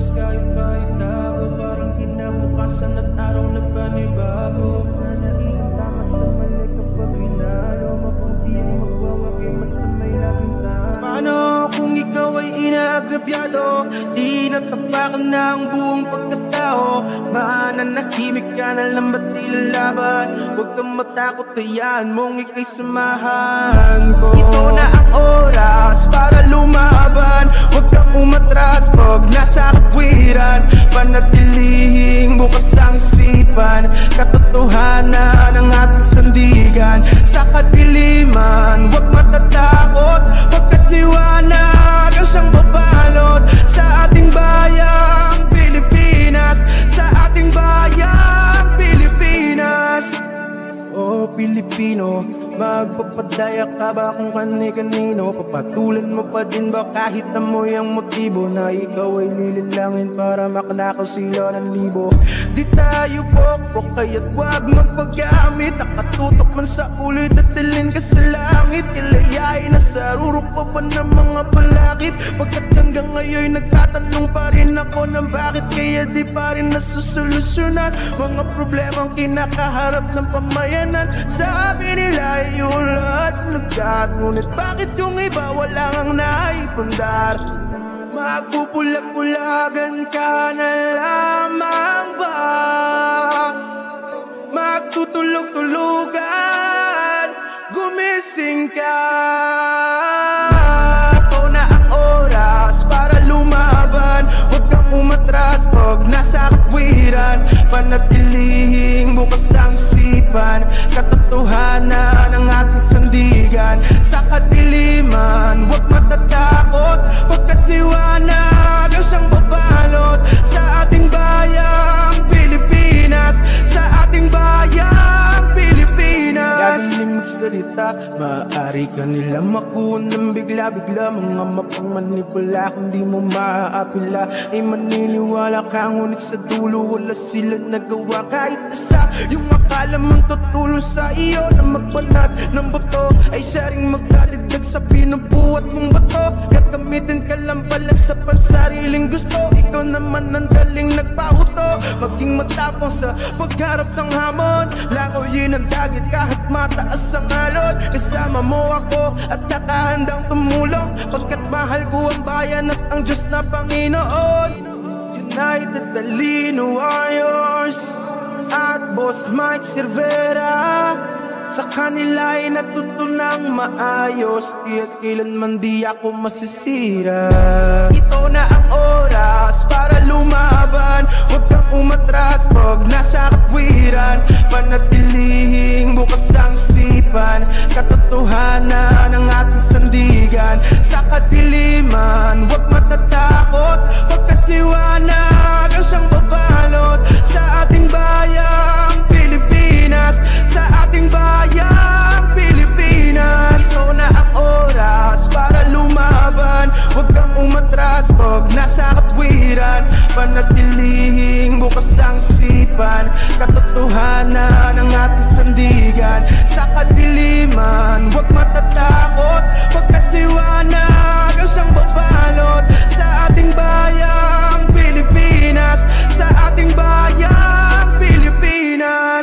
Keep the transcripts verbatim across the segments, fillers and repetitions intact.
kahit paitago, parang kinabukasan at araw na panibago. Nanailang tama sa mali kapag hinalo, mabuti ang magwawagi, masamay laging tao. Paano kung ikaw ay inaagrabyado, di natapakan na ang buong pagkatao? Mananahimik ka na lang ba't ilalaban? Huwag kang matakot, hayaan mong ika'y samahan ko. Ito na ang oras para lumaban, huwag kang umatras pag nasa katwiran. Panatilihing bukas ang isipan, katotohanan ang ating sandigan. Sa kadiliman, huwag matatakot, pagkat liwanag ang siyang babalot sa ating bayang Pilipinas, sa ating bayang Pilipinas. Oh Pilipino, magpapadaya ka ba kung kani-kanino? Papatulan mo pa din ba kahit amoy ang motibo na ikaw ay lililangin para makanakaw sila ng libo? Di tayo pokpok kaya't wag magpagamit, nakatutok man sa ulit at tilin ka sa langit. Ilayain na sa rurok pa ba ng mga balakid, pagkat hanggang ngayon nagtatanong pa rin ako ng bakit. Kaya di pa rin nasusolusyonan mga problemang kinakaharap ng pamayanan. Sabi nila yung lahat nagkat, ngunit bakit yung iba wala ang naipundar? Magpupulag-pulagan ka na lamang ba? Magtutulog-tulugan, gumising ka. Ito na ang oras para lumaban, huwag kang umatras pag nasa katwiran. Panatilihing bukas ang isipan, katotohanan ang ating sandigan. Sa kadiliman, huwag matatakot, pagkat liwanag ang siyang babalot sa ating bayang Pilipinas, sa ating bayang Pilipinas. Gagaling magsalita, maaari ka nila makuha ng bigla-bigla. Mga mapangmanipula, kung di mo maaapila ay maniniwala ka, ngunit sa dulo wala sila nagawa. Kahit isa yung akala mong tutulong sa iyo na magbanat ng buto, ay siya ring magdadagdag sa binubuhat mong bato. Gagamitin ka lang pala sa pansariling gusto, ikaw naman ang daling nagpahuto. Maging matapang sa pagharap ng hamon, langoyin ang dagit kahit mataas ang alon. Kasama mo ako at nakahandang tumulong, pagkat mahal ko ang bayan at ang Diyos na Panginoon. United Talino Warriors at Boss Mike Cervera, sa kanila ay natutunang maayos, kaya't kailanman di ako masisira. Ito na ang oras para lumaban, huwag kang umatras pag nasa katwiran. Panatilihing bukas ang isipan, katotohanan ang ating sandigan. Sa kadiliman, huwag matatakot, pagkat liwanag ang siyang babalot sa ating bayang Pilipinas, sa ating bayang Pilipinas. Ito na ang oras para lumaban, huwag kang umatras pag nasa katwiran. Panatilihing bukas ang isipan, katotohanan ang ating sandigan. Sa kadiliman, huwag matatakot, pagkat liwanag ang siyang babalot sa ating bayang Pilipinas, sa ating bayang Pilipinas.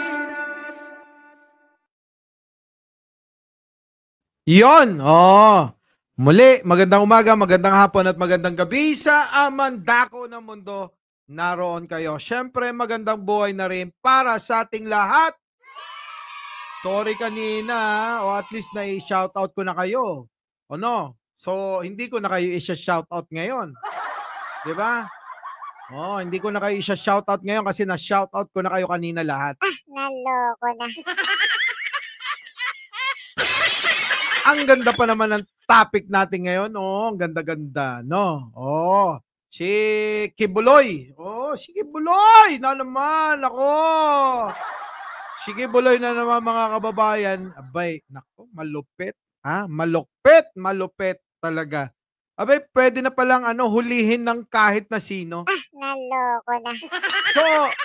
Yon, oh. Muli, magandang umaga, magandang hapon at magandang gabi sa amandako ng mundo. Naroon kayo. Siyempre, magandang buhay na rin para sa ating lahat. Sorry kanina, o at least na-shoutout ko na kayo. O no? So, hindi ko na kayo isa-shoutout ngayon. Diba? Oh, hindi ko na kayo isa-shoutout ngayon kasi na-shoutout ko na kayo kanina lahat. Ah, naloko na. Ang ganda pa naman ng topic natin ngayon. Oh, ang ganda-ganda, no? Oh, si Kibuloy. Oh, si Kibuloy na naman. Ako. Si Kibuloy na naman, mga kababayan. Abay, nako, malupit. Ha? Malupit, malupit talaga. Abay, pwede na palang ano, hulihin ng kahit na sino. Ah, naloko na. So,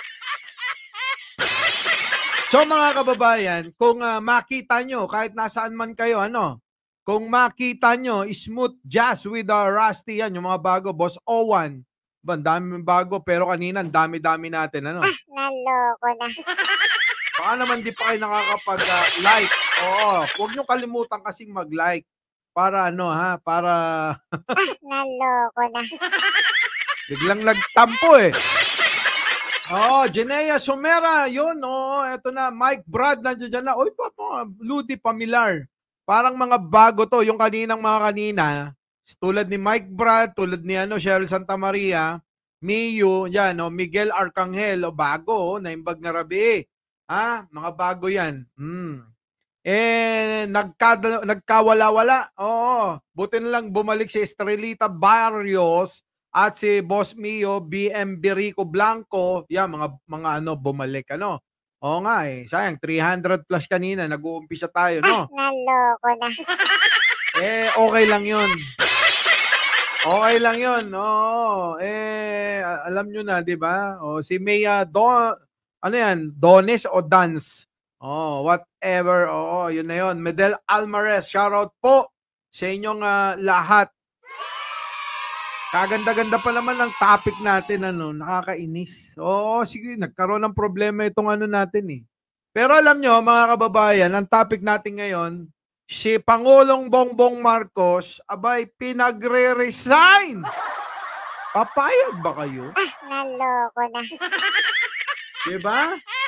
So mga kababayan, kung uh, makita nyo, kahit nasaan man kayo, ano, kung makita nyo, Smooth Jazz with uh, Rusty, yan, yung mga bago, Boss Owan, Ba, ang daming bago, pero kanina ang dami-dami natin, ano? Ah, naloko na. Baka naman di pa kayo nakakapag-like. Oo, huwag niyo kalimutan kasing mag-like. Para ano ha, para Ah, naloko na. biglang nagtampo eh. Oo, Jenea Sumera, yun, oo, eto na, Mike Brad, nandiyan dyan na. Uy, pa, pa, Ludi Pamilar. Parang mga bago to, yung kaninang mga kanina, tulad ni Mike Brad, tulad ni ano, Cheryl Santa Maria, Miyu, yan, o, Miguel Arcangel, o, bago, o, naimbag na rabi. Ha? Mga bago yan. Hmm. Eh, nagka, nagkawala-wala. Oo. Buti na lang bumalik si Estrelita Barrios at si Boss Mio, B M Birico Blanco. Yan, mga, mga ano, bumalik. Ano? Oo nga eh. Sayang, three hundred plus kanina. Nag-uumpisa tayo, Ah, no? naloko na. Eh, okay lang yun. Okay lang yun. Oo. Eh, alam nyo na, di ba? O, si Maya Don, ano yan? Dones o Dance? Oh, whatever. Oo, yun na yun. Medel Almares, shoutout po sa inyong uh, lahat. Kaganda-ganda pa naman ng topic natin, ano, nakakainis. Oo, sige, nagkaroon ng problema itong ano natin eh. Pero alam nyo, mga kababayan, ang topic natin ngayon, si Pangulong Bongbong Marcos, abay, pinagre-resign. Papayag ba kayo? Ah, naloko na. Diba?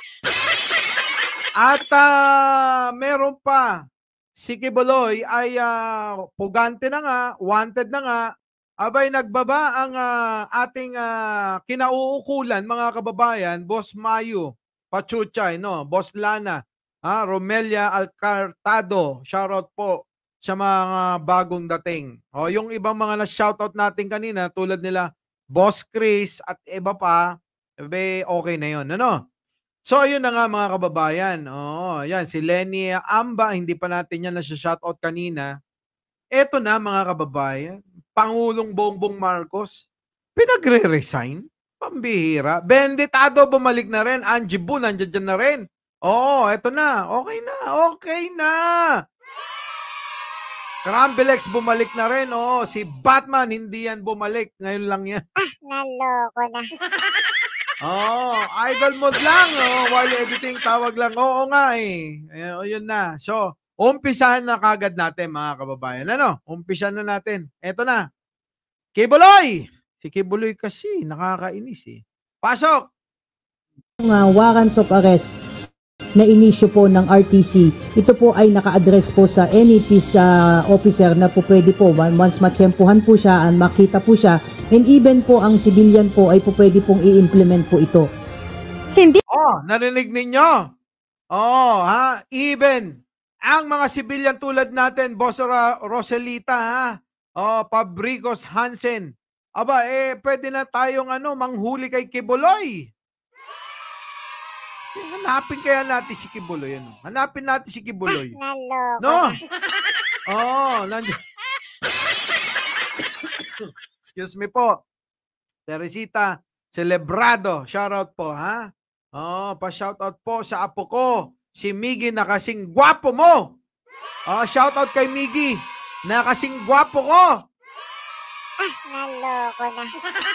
At uh, meron pa, si Kibuloy ay uh, pugante na nga, wanted na nga, abay nagbaba ang uh, ating uh, kinauukulan mga kababayan, Boss Mayu, Pachuchay, no? Boss Lana, ha? Romelia Alcartado, shoutout po sa mga bagong dating. O, yung ibang mga na-shoutout natin kanina, tulad nila Boss Chris at iba pa, ebe, okay na yun, ano? So, ayun na nga mga kababayan. Oo, yan, si Lenny Amba, hindi pa natin yan na-shoutout kanina. Eto na mga kababayan, Pangulong Bongbong Marcos, pinagre-resign? Pambihira. Benditado, bumalik na rin. Angie Bu, nandiyan dyan na rin. Oo, eto na. Okay na, okay na. Crambilex, bumalik na rin. Oo, si Batman, hindi yan bumalik. Ngayon lang yan. Ah, naloko na. Oh, idol mode lang. Oh, while editing, tawag lang. Oo nga eh. eh yun na. So, umpisahan na kagad natin mga kababayan. Ano? Umpisahan na natin. Eto na. Kibuloy! Si Kibuloy kasi, nakakainis eh. Pasok! Uh, warrants of arrest na inisyo po ng R T C. Ito po ay naka-address po sa any peace uh, officer na po pwede po once matsyempuhan po siya and makita po siya, and even po ang civilian po ay po pwede pong i-implement po ito. Hindi. Oh, narinig ninyo? Oh, ha? Even ang mga civilian tulad natin, Boss Roselita, ha? Oh, Pabricos Hansen. Aba, eh, pwede na tayong ano, manghuli kay Kibuloy. Hanapin kaya natin si Kibuloy. Ano? Hanapin natin si Kibuloy. Naloko No? na. Oh, nandiyan. Excuse me po. Teresita Celebrado. Shoutout po, ha? Oh, pa-shoutout po sa apo ko, si Miggy na kasing gwapo mo. Oh, shoutout kay Miggy na kasing gwapo ko. Ah, naloko na.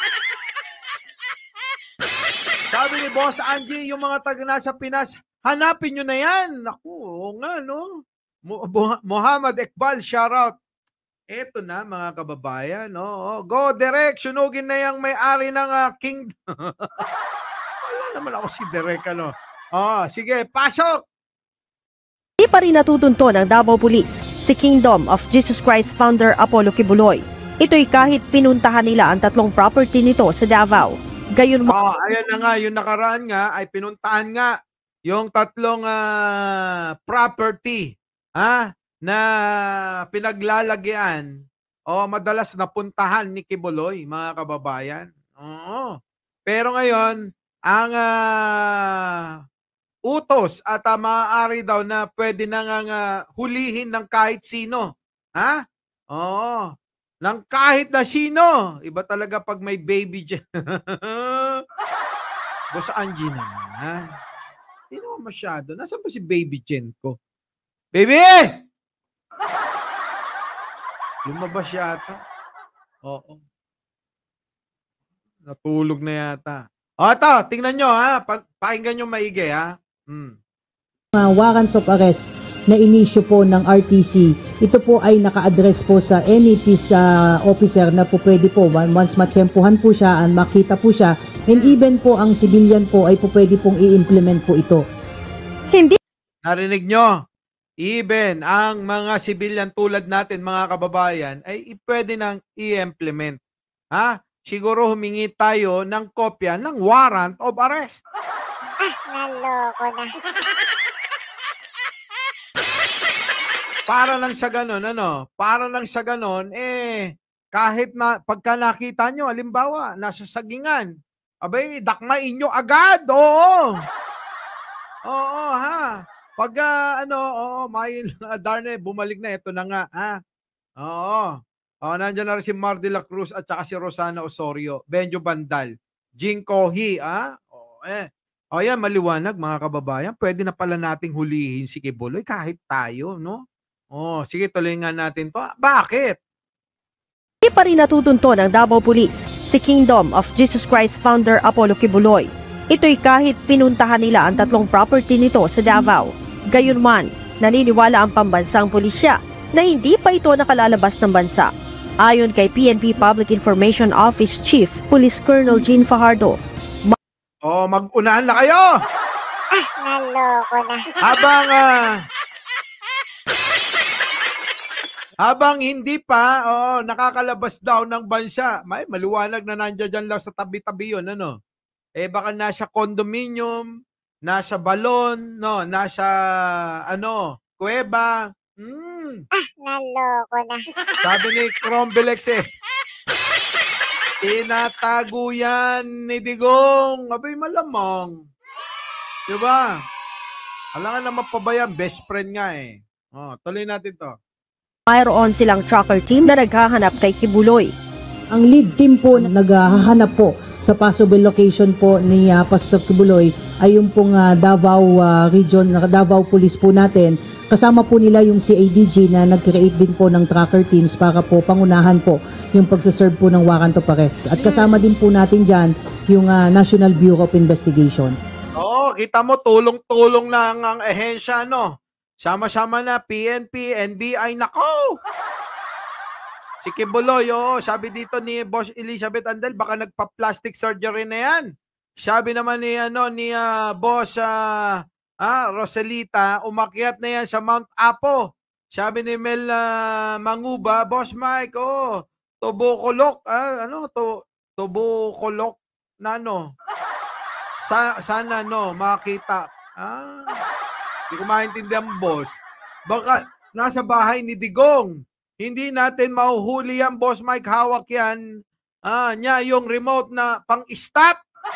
Sabi ni Boss Angie, yung mga taga nasa Pinas, hanapin nyo na yan. Naku, oo nga, no? Muhammad Ekbal, shoutout. Eto na, mga kababayan. No? Go direct, sunugin na yung may-ari ng uh, Kingdom. Wala naman ako si Direk, ano? Oh, sige, pasok! Di pa rin natutunto ng Davao Police si Kingdom of Jesus Christ founder Apollo Kibuloy. Ito'y kahit pinuntahan nila ang tatlong property nito sa Davao. Gayon mo. Oh, ayan na nga, yung nakaraan nga ay pinuntahan nga yung tatlong uh, property ha, na pinaglalagyan o madalas napuntahan ni Kibuloy, mga kababayan. Oo. Pero ngayon, ang uh, utos at uh, maaari daw na pwede na nga uh, hulihin ng kahit sino. Ha? Oo. Ng kahit na sino. Iba talaga pag may baby dyan. Boss Angie naman, ha? Hindi naman masyado. Nasaan ba si baby Jen ko? Baby! Lumabas yata. Oo. Natulog na yata. O, ito, tingnan nyo ha. Pa pakinggan nyo maigi ha. Hmm. uh, warrants of arrest na inisyu po ng R T C, ito po ay naka-address po sa any peace uh, officer na po pwede po, once matsyempuhan po siya and makita po siya, and even po ang civilian po ay po pwede pong i-implement po ito. Hindi Narinig nyo? Even ang mga civilian tulad natin, mga kababayan, ay pwede nang i-implement. Ha? Siguro humingi tayo ng kopya ng warrant of arrest. Ah, naloko na. Para lang sa ganon, ano? Para lang sa ganon, eh, kahit na, pagka nakita nyo, halimbawa, nasa sagingan, abay, dakmain nyo agad, oo. Oo, ha? Pag, uh, ano, oo, may, darne, bumalik na, ito na nga, ha? Oo. Oh, nandiyan na rin si Mar de la Cruz at saka si Rosana Osorio, Benjo Bandal, Jing Kohi, ah? Oh, eh. O yan, maliwanag mga kababayan, pwede na pala nating hulihin si Kibuloy kahit tayo, no? Oh, sige, tuloy nga natin to. Bakit? Hindi pa rin natutunto ng Davao Police si Kingdom of Jesus Christ founder Apollo Kibuloy. Ito'y kahit pinuntahan nila ang tatlong property nito sa Davao. Gayunman, naniniwala ang pambansang pulisya na hindi pa ito nakalalabas ng bansa. Ayon kay P N P Public Information Office Chief Police Colonel Jean Fajardo. Oh, mag-unahan na kayo! Ah, naloko na. Habang, ah, habang hindi pa, oh, nakakalabas daw ng bansa, may maliwanag na nandiyan dyan lang sa tabi-tabi yun, ano? Eh, baka nasa condominium, nasa balon, no? Nasa, ano, kuweba. Hmm. Ah, naloko na. Sabi ni Crombilex eh, tinatago yan ni Digong. Abay, malamang. Diba? Alam nga naman pa ba yan? Best friend nga eh. Oh, tuloy natin to. Mayroon silang tracker team na naghahanap kay Kibuloy. Ang lead team po na naghahanap po sa possible location po ni uh, Pastor Kibuloy ay yung pong uh, Davao uh, Region, Davao Police po natin. Kasama po nila yung C A D G na nag-create din po ng tracker teams para po pangunahan po yung pagsaserve po ng warrant of arrest. At kasama din po natin dyan yung uh, National Bureau of Investigation. Oo, oh, kita mo, tulong-tulong na ang, ang ehensya, no? Sama-sama na, P N P, N B I, nako! Si Kibuloy, oo, sabi dito ni Boss Elizabeth Andel, baka nagpa-plastic surgery na yan. Sabi naman ni, ano, ni uh, Boss uh, ah, Roselita, umakyat na yan sa Mount Apo. Sabi ni Mel uh, Manguba, Boss Mike, oh, tubukulok, ah, ano, to, tubukulok na, ano, sa, sana, no, makita. Ah, hindi ko maintindihan, boss. Baka nasa bahay ni Digong. Hindi natin mahuhuli yan, Boss Mike. Hawak yan. Ah, niya yung remote na pang-stop.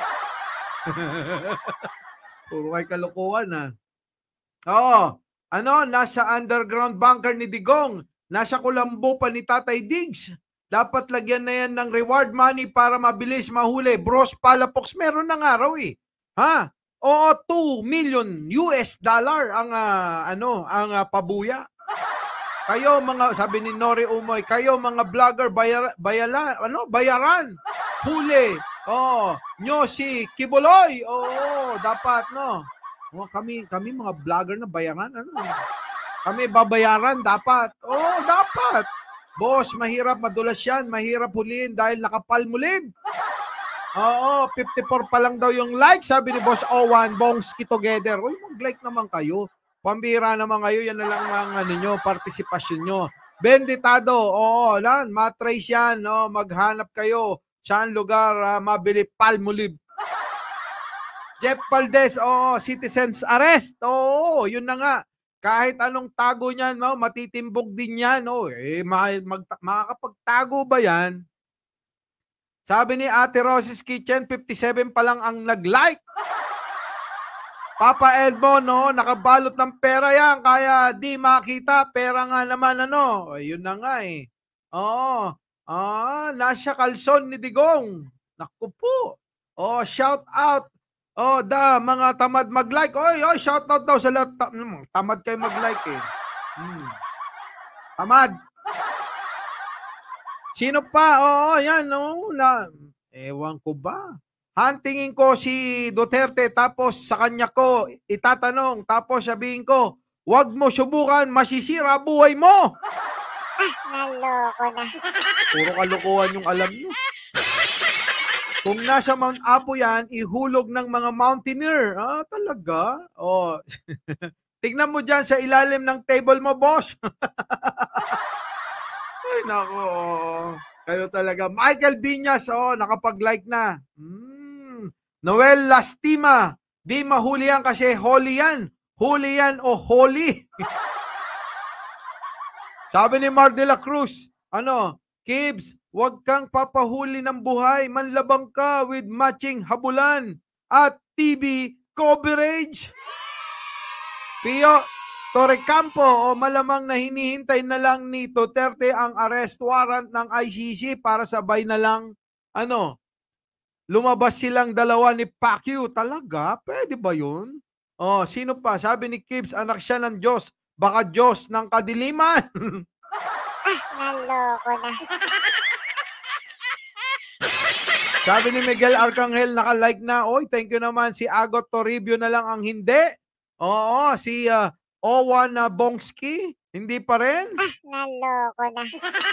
Puro kay kalokohan, ha. Oo. Ano, nasa underground bunker ni Digong. Nasa kulambo pa ni Tatay Diggs. Dapat lagyan na yan ng reward money para mabilis mahuli. Bros Palapox, meron na nga raw eh. Ha? Oo, two million U S dollar ang uh, ano, ang uh, pabuya. Kayo mga, sabi ni Nori Umoy, kayo mga vlogger bayar, bayala, ano, bayaran. Huli. Oh, nyo si Kibuloy. Oo, dapat, no. Oh, kami kami mga vlogger na bayaran, ano. Kami babayaran dapat. Oh, dapat. Boss, mahirap madulas yan, mahirap huliin dahil nakapalmulib. Oo, fifty-four pa lang daw yung like, sabi ni Boss Owan, Bongski together. Uy, mag-like naman kayo. Pambira naman kayo, yan na lang ang ano nyo, partisipasyon nyo. Benditado, oo, lan, matrace yan, no? Maghanap kayo saan lugar uh, mabili palmolib. Jeff Valdez, oo, citizens arrest, oo, yun na nga. Kahit anong tago niyan, no? Matitimbog din yan, no? Eh, mag, mag, makakapagtago ba yan? Sabi ni Ate Rose's Kitchen, fifty-seven pa lang ang nag-like. Papa Edmo, no, nakabalot ng pera yan, kaya di makita, pera nga naman, ano, ayun na nga eh. Oo, ah, nasa kalson ni Digong. Naku po. Oh, shout out. Oh, da, mga tamad mag-like. Oy, oy, shout out daw sa lahat. Tamad kayo mag-like eh. Hmm. Tamad. Sino pa? Oo, yan, no, na, Ewan ko ba? Hantingin ko si Duterte tapos sa kanya ko itatanong tapos sabihin ko, wag mo subukan, masisira buhay mo. Naloko na. Puro kalokohan yung alam nyo. Kung nasa Mount Apo yan, ihulog ng mga mountaineer. Ah, talaga? Oh. Tignan mo dyan sa ilalim ng table mo, boss. Ay, nako. Kayo talaga. Michael Biñas, oh, nakapag-like na. Hmm. Noel Lastima, di mahuli yan kasi holy yan. Huli yan o holy. Sabi ni Mar de la Cruz, ano, Kibs, huwag kang papahuli ng buhay. Manlabang ka with matching habulan at T V coverage. Pio Torrecampo, o malamang na hinihintay na lang ni Duterte ang arrest warrant ng I C C para sabay na lang, ano, lumabas silang dalawa ni Pacquiao. Talaga? Pwede ba yun? Oh, sino pa? Sabi ni Kibs, anak siya ng Diyos. Baka Diyos ng kadiliman. Naloko na. Sabi ni Miguel Arcangel, naka-like na. Oy, thank you naman. Si Agot Toribio na lang ang hindi. Oo, si uh, Owan uh, Bongski, hindi pa rin. Naloko na.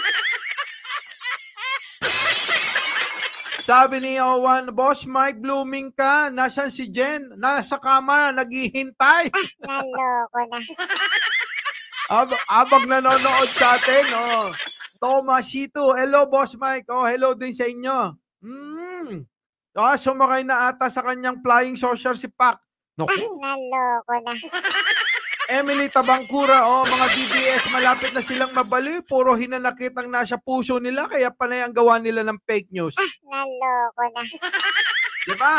Sabi ni Owan, Boss Mike, blooming ka. Nasaan si Jen? Nasa kama, naghihintay. Naloko na. Ab abag nanonood sa atin. Oh. Tomasito, hello Boss Mike. Oh, hello din sa inyo. Hmm. Ah, sumakay na ata sa kanyang flying saucer si Pac. Naku. Naloko na. Emily Tabangkura, oh, mga D D S, malapit na silang mabali. Puro hinanakit ang nasa puso nila, kaya panay ang gawa nila ng fake news. Naloko na. Diba?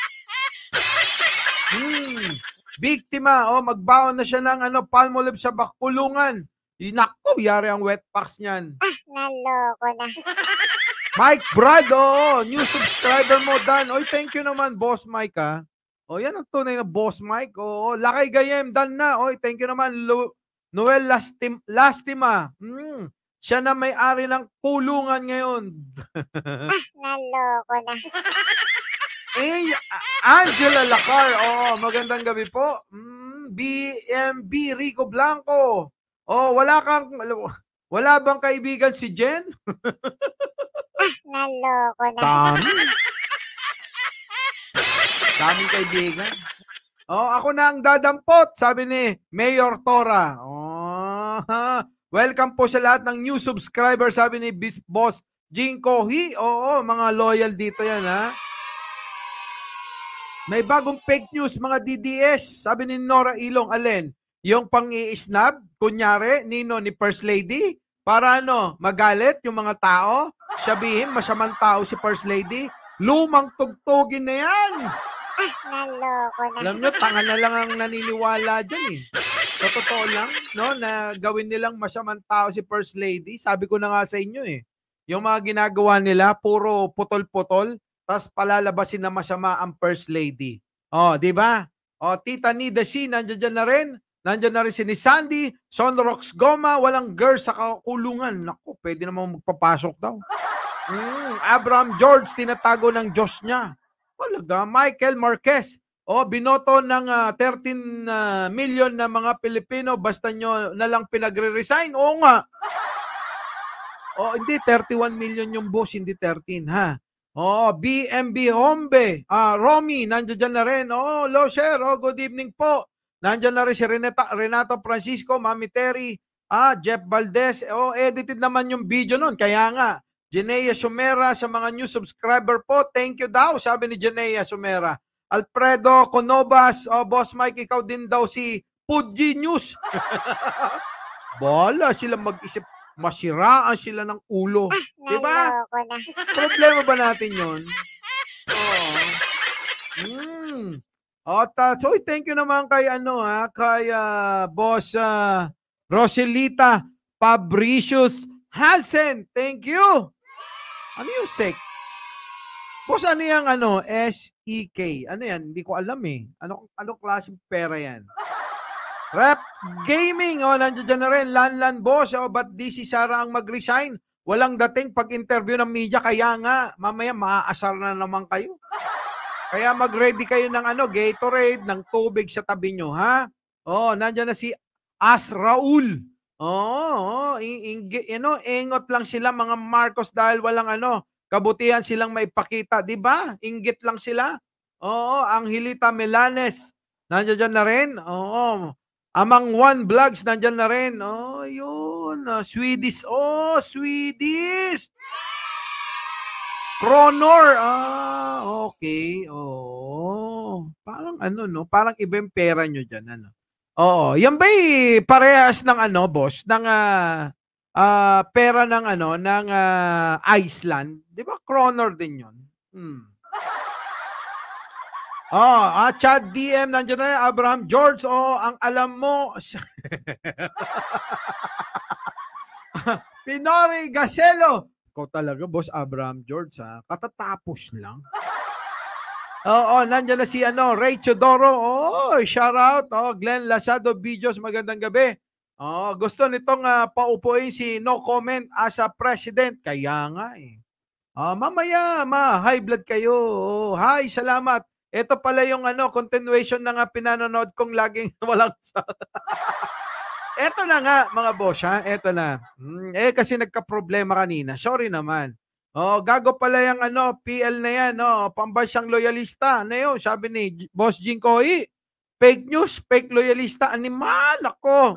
Hmm. Biktima, oh, magbaon na siya ng ano, palmolive sa bakulungan. Nako, yari ang wet packs niyan. Naloko na. Mike Brad, oh, new subscriber mo, Dan. Oy, thank you naman, Boss Mike, ha. O, yan ang tunay na Boss Mike. Oo, Lakay Gayem, Dan na. Oy, thank you naman, Lu Noel Lastim Lastima. Hmm. Siya na may-ari ng kulungan ngayon. Naloko na. Eh, Angela Lacar. Oh, magandang gabi po. Mm, B M B Rico Blanco. Oh, wala kang wala bang kaibigan si Jen? Naloko na. Dami. Daming kaibigan. Oh, ako na ang dadampot, sabi ni Mayor Tora. Oh, welcome po sa lahat ng new subscriber, sabi ni Bis Boss Jing Kohi. Oo, mga loyal dito yan, ha. May bagong fake news, mga D D S. Sabi ni Nora Ilong, alin? Yung pang-i-snab, kunyari, nino ni First Lady, para ano, magalit yung mga tao, sabihin, masamang tao si First Lady, lumang tugtugin na yan. Naloko na. Alam nyo, tanga na lang ang naniniwala dyan eh. Sa totoo lang, no, na gawin nilang masamang tao si First Lady. Sabi ko na nga sa inyo eh, yung mga ginagawa nila, puro putol-putol, tapos palalabasin na masama ang First Lady. Oh, di ba? Oh, Tita Nida C, nandiyan dyan na rin. Nandiyan na rin si ni Sandy, Sonrox Goma, walang girl sa kakulungan. Naku, pwede naman magpapasok daw. Mm, Abraham George, tinatago ng Diyos niya. Talaga, Michael Marquez. Oh, binoto ng uh, thirteen uh, million na mga Pilipino, basta nyo na lang pinagre-resign. Oo nga. Oh, hindi, thirty-one million yung boss, hindi thirteen, ha? Oh, B M B Hombe, ah, Romy, nandiyan dyan na rin. Oh, Loser, oh, good evening po. Nandiyan na rin si Renata, Renato Francisco, Mami Terry, ah, Jeff Valdez. Oh, edited naman yung video nun. Kaya nga, Jenea Sumera sa mga new subscriber po. Thank you daw, sabi ni Jenea Sumera. Alfredo Conobas, oh, Boss Mike, ikaw din daw si Pudgy News. Bala sila mag-isip. Masiraan sila ng ulo. Diba? Naloko na. Problema ba natin yun? Oo. Hmm. At, uh, so, thank you naman kay, ano, ha, kay uh, Boss uh, Roselita Fabricius Hansen. Thank you. Ano yung sec? Boss, ano yung, ano, S E K? Ano yan? Hindi ko alam eh. Ano, ano klaseng pera yan? Rep Gaming, oh, nandiyan dyan na rin. Lanlan Boss, oh, ba't di si Sarah ang mag-resign? walang dating pag-interview ng media, kaya nga, mamaya maaasar na naman kayo. Kaya mag-ready kayo ng ano, Gatorade, ng tubig sa tabi nyo, ha? Oh, nandiyan na si As Raul. Oo, oh, ing, you know, ingot lang sila mga Marcos dahil walang ano, kabutihan silang maipakita, di ba? Inggit lang sila. Oo, Angelita Melanes, nandiyan na rin. Oo, Amang One Vlogs, nandiyan na rin. Oh, yun. Uh, Swedish. Oh, Swedish. Cronor. Ah, okay. Oh, parang ano, no? Parang iba yung pera nyo dyan, ano? Oo, yan ba'y parehas ng ano, boss? Ng uh, uh, pera ng ano, ng uh, Iceland? Di ba Cronor din yun? Hmm. Oh, ah, Chad D M, nandiyan na Abraham George. Oh, ang alam mo. Pinori Gaselo. Ikaw talaga, boss Abraham George, ha? Katatapos lang. Oo, nandiyan na si ano, Ray Chodoro. Oh, shout out. Oh, Glenn Lasado Videos, magandang gabi. Oh, gusto nitong uh, paupuin si No Comment as a president. Kaya nga eh. Oh, mamaya, ma, high blood kayo. Oh, hi, salamat. Ito pala yung ano, continuation na nga pinanonood kong laging walang sa... Ito na nga, mga boss, ha? Ito na. Hmm, eh, kasi nagka-problema kanina. Sorry naman. Oh, gago pala yung ano, P L na yan, no? Pambansang loyalista. Ano yun? Sabi ni Boss Jinkoy, fake news, fake loyalista, animal, ako.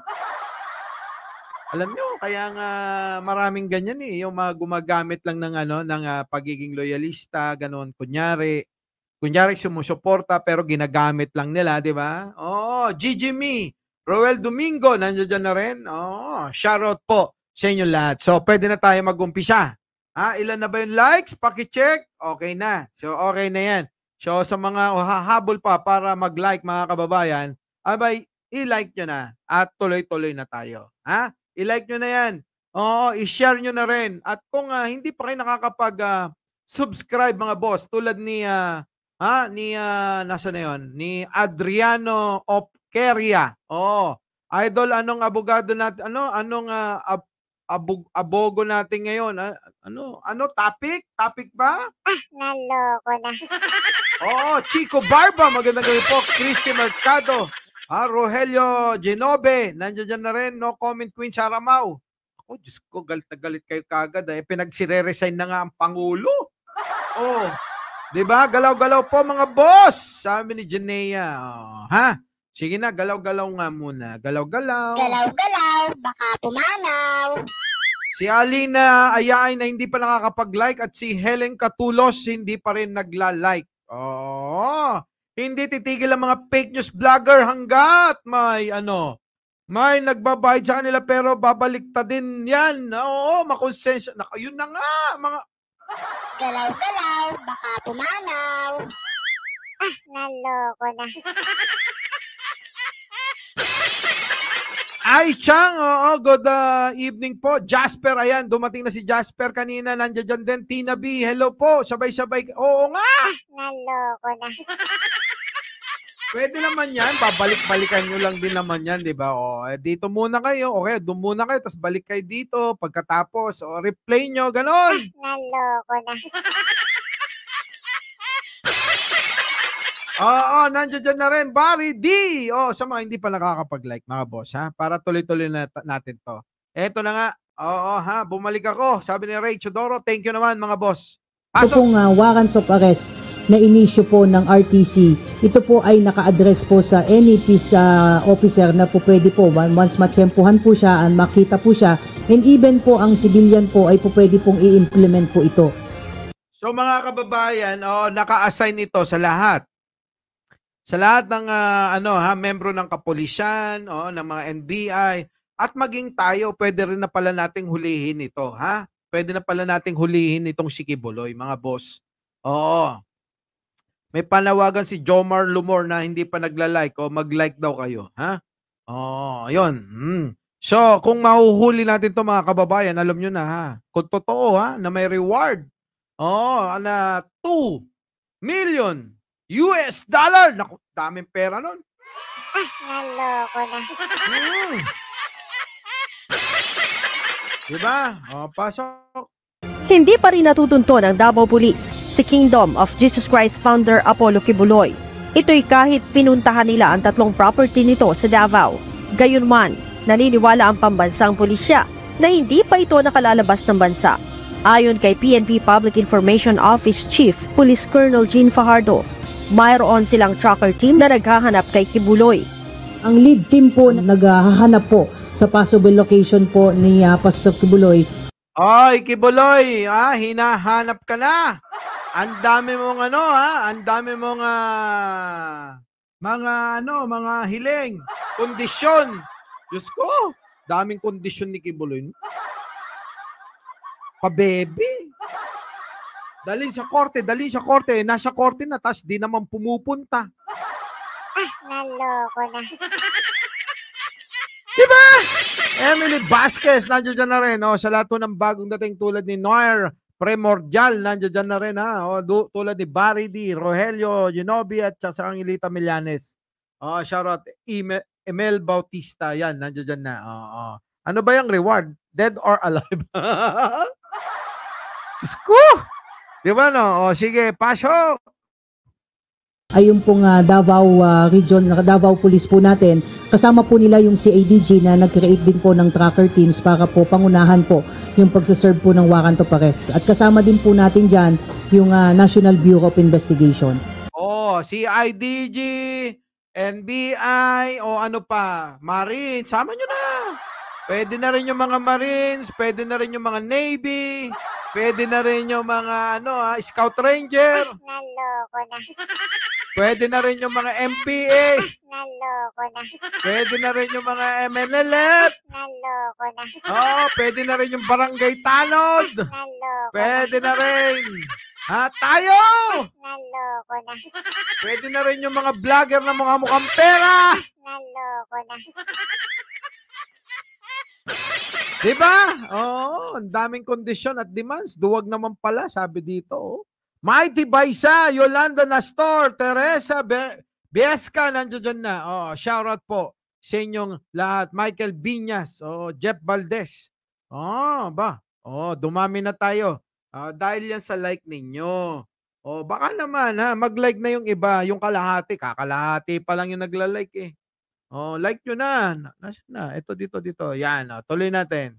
Alam nyo, kaya nga maraming ganyan eh. Yung mga gumagamit lang ng ano, ng uh, pagiging loyalista, ganoon, kunyari. Kunyari sumusuporta pero ginagamit lang nila, di ba? Oh, G G Me, Roel Domingo, nandiyan dyan na rin. Oh, shoutout po sa inyo lahat. So, pwede na tayo mag-umpisa. Ha, ilan na ba yung likes? Paki-check. Okay na. So, okay na yan. So, sa mga hahabol pa para mag-like, mga kababayan, abay, i-like nyo na at tuloy-tuloy na tayo. Ha? I-like nyo na yan. Oo, i-share nyo na rin. At kung uh, hindi pa kayo nakakapag-subscribe, uh, mga boss, tulad ni... Uh, Ha, ni uh, nasa na yon? Ni Adriano Opkeria. Oh, idol, anong abogado natin? Ano, anong uh, ab, abog, abogo natin ngayon? Uh, ano, ano topic? Topic ba? Ah, naloko na. Oh, Chico Barba, magandang gabi po. Christy Mercado. Ah, Rogelio Genobe, nandiyan dyan na rin. No comment Queen Saramaw. Ako, Diyos ko, galit na galit kayo kagad. Eh. Pinagsire-resign na nga ang Pangulo. Oh, diba? Galaw-galaw po mga boss. Sabi ni Janea. Oh, ha? Sige na, galaw-galaw nga muna. Galaw-galaw. Galaw-galaw, baka pumanaw. Si Alina Ayay na hindi pa nakakapag-like at si Helen Catulos hindi pa rin nagla-like. Oh, hindi titigil ang mga fake news vlogger hanggat may ano, may nagbabayad sa kanila pero babalik ta din yan. Oo, makonsensya. Yun na nga, mga... Galaw-galaw, baka pumanaw. Ah, naloko na. Ay, Chang, oo, good uh, evening po. Jasper, ayan, dumating na si Jasper kanina. Nandiyan dyan din, Tina B, hello po, sabay-sabay. Oo nga. Ah, naloko na. Pwede naman yan, babalik-balikan nyo lang din naman yan, di ba? O, eh, dito muna kayo, okay, doon muna kayo, tapos balik kayo dito, pagkatapos, o, replay nyo, ganon. Ah, naloko na. Oo, nandiyan dyan na rin, Barry D. O, sa mga hindi pa nakakapag-like, mga boss, ha? Para tuloy-tuloy na natin to. Eto na nga, oo, ha, bumalik ako, sabi ni Ray Chodoro, thank you naman, mga boss. Ito pong uh, warrants of arrest na inisyu po ng R T C. Ito po ay naka-address po sa any peace uh, officer na po pwede po once matsyempuhan po siya and makita po siya, and even po ang civilian po ay po pwede pong i-implement po ito. So mga kababayan, oh, naka-assign ito sa lahat. Sa lahat ng uh, ano ha, membro ng kapulisan, oh, ng mga N B I at maging tayo, pwede rin na pala nating hulihin ito, ha? Pwede na pala nating hulihin itong si Kibuloy, mga boss. Oo. May panawagan si Jomar Lumor na hindi pa nagla-like o mag-like daw kayo, ha? Oh, 'yon. Hmm. So, kung mahuhuli natin 'to mga kababayan, alam niyo na ha. Kung totoo ha na may reward. Oh, na two million U S dollar. Naku, daming pera nun. Ah, naloko na. Hmm. Diba? O, pasok. Hindi pa rin natutunto ng Davao Police si Kingdom of Jesus Christ founder Apollo Kibuloy. Ito'y kahit pinuntahan nila ang tatlong property nito sa Davao. Gayunman, naniniwala ang pambansang pulisya na hindi pa ito nakalalabas ng bansa. Ayon kay P N P Public Information Office Chief Police Colonel Jean Fajardo, mayroon silang tracker team na naghahanap kay Kibuloy. Ang lead team po naghahanap po sa possible location po ni uh, Pastor Kibuloy. Oy, Kibuloy, ah, hinahanap ka na. Ang dami mong ano, ha? Ang dami mong ah, mga ano, mga hiling, kondisyon. Diyos ko, daming kondisyon ni Kibuloy. Pa-baby. Dalhin sa korte, dalhin sa korte. Nasa korte na, tas di naman pumupunta. Ah, naloko na. Diba? Emily Vasquez, nandiyan dyan na rin. Oh, sa lahat po ng bagong dating tulad ni Noir Primordial, nandiyan dyan na rin. Ha? Oh, du- tulad ni Barry D, Rogelio, Genobi, at sa Angelita Millanes. Oh, shoutout. Eme- Emel Bautista, yan, nandiyan dyan na. Oh, oh. Ano ba yung reward? Dead or alive? Diyos ko! Diba no? Oh, sige, pasok! Ayun pong uh, Davao uh, Region, Davao Police po natin. Kasama po nila yung C A D G na nag-create din po ng tracker teams para po pangunahan po yung pagsaserve po ng warrant of arrest. At kasama din po natin dyan yung uh, National Bureau of Investigation. Oh, C I D G, N B I, o ano pa, Marines, sama nyo na. Pwede na rin yung mga Marines, pwede na rin yung mga Navy, pwede na rin yung mga ano, ah, Scout Ranger, Naloko na. pwede na rin yung mga M P A, Naloko na. pwede na rin yung mga M N L F, Naloko na. oh, pwede na rin yung Barangay Tanod, Naloko na. pwede na rin. Ha, tayo! Naloko na. Pwede na rin yung mga vlogger na mga mukhang pera. Naloko na. Diba? Oo, ang daming kondisyon at demands. Duwag naman pala, sabi dito. Oh. Mighty Baisa, Yolanda Nastor, Teresa Be Biesca, nandiyo dyan na. Oh, shoutout po sa inyong lahat. Michael Biñas, oh, Jeff Valdez. Oh, ba? Oh, dumami na tayo. Uh, dahil yan sa like ninyo. Oh, baka naman ha, mag-like na yung iba, yung kalahati, kakalahati pa lang yung nagla-like eh. Oh, like nyo na. Nasaan na? Ito, dito, dito. Yan, oh, tuloy natin.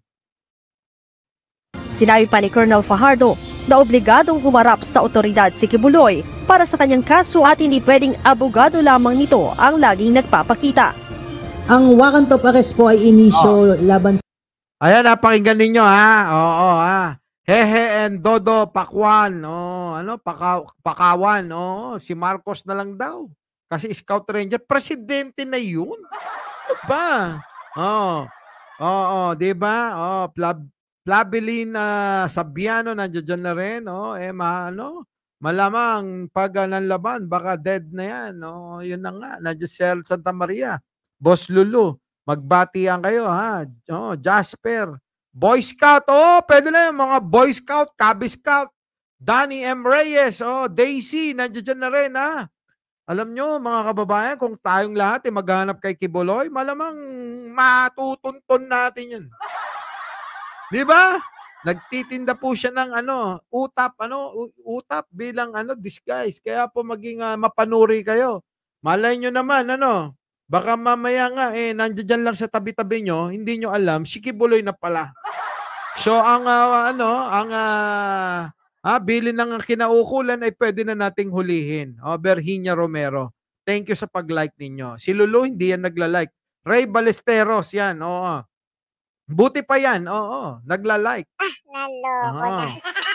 Sinabi pa ni Colonel Fajardo na obligadong humarap sa otoridad si Kibuloy para sa kanyang kaso at hindi pwedeng abogado lamang nito ang laging nagpapakita. Ang warrant of arrest po ay inisyo oh. laban. Ayan, napakinggan ninyo ha. Oo, ha. Hehe and Dodo Pakwan. Oh, ano? Paka, Pakawan. Oh, si Marcos na lang daw. Kasi Scout Ranger, presidente na yun. Ano ba? Oo. Oo, di ba? Oh, Plab Plabilin uh, Sabiano, nandiyan dyan na rin. Oh, eh, ma, ano? Malamang pag uh, nanlaban, baka dead na yan. Oh, yun na nga. Nandiyan Sel Santa Maria. Boss Lulu, magbatian kayo, ha? Oh, Jasper. Boy Scout. Oh, pwede na yung mga Boy Scout, Cub Scout. Danny M. Reyes. Oh, Daisy, nandiyan dyan na rin, ha? Alam nyo, mga kababayan, kung tayong lahat eh, maghanap kay Kibuloy, malamang matutunton natin yan. Di ba? Nagtitinda po siya ng ano, utap, ano, utap bilang ano, disguise. Kaya po maging uh, mapanuri kayo. Malay nyo naman, ano, baka mamaya nga, eh, nandiyan lang sa tabi-tabi nyo, hindi nyo alam, si Kibuloy na pala. So, ang, uh, ano, ang, uh, Ah, bilin ng kinaukulan ay pwede na nating hulihin. Oh, Berhinia Romero. Thank you sa pag-like ninyo. Si Lulu hindi yan nagla-like. Ray Balesteros yan. Oo. Buti pa yan. Oo, nagla-like. Ah, naloko na.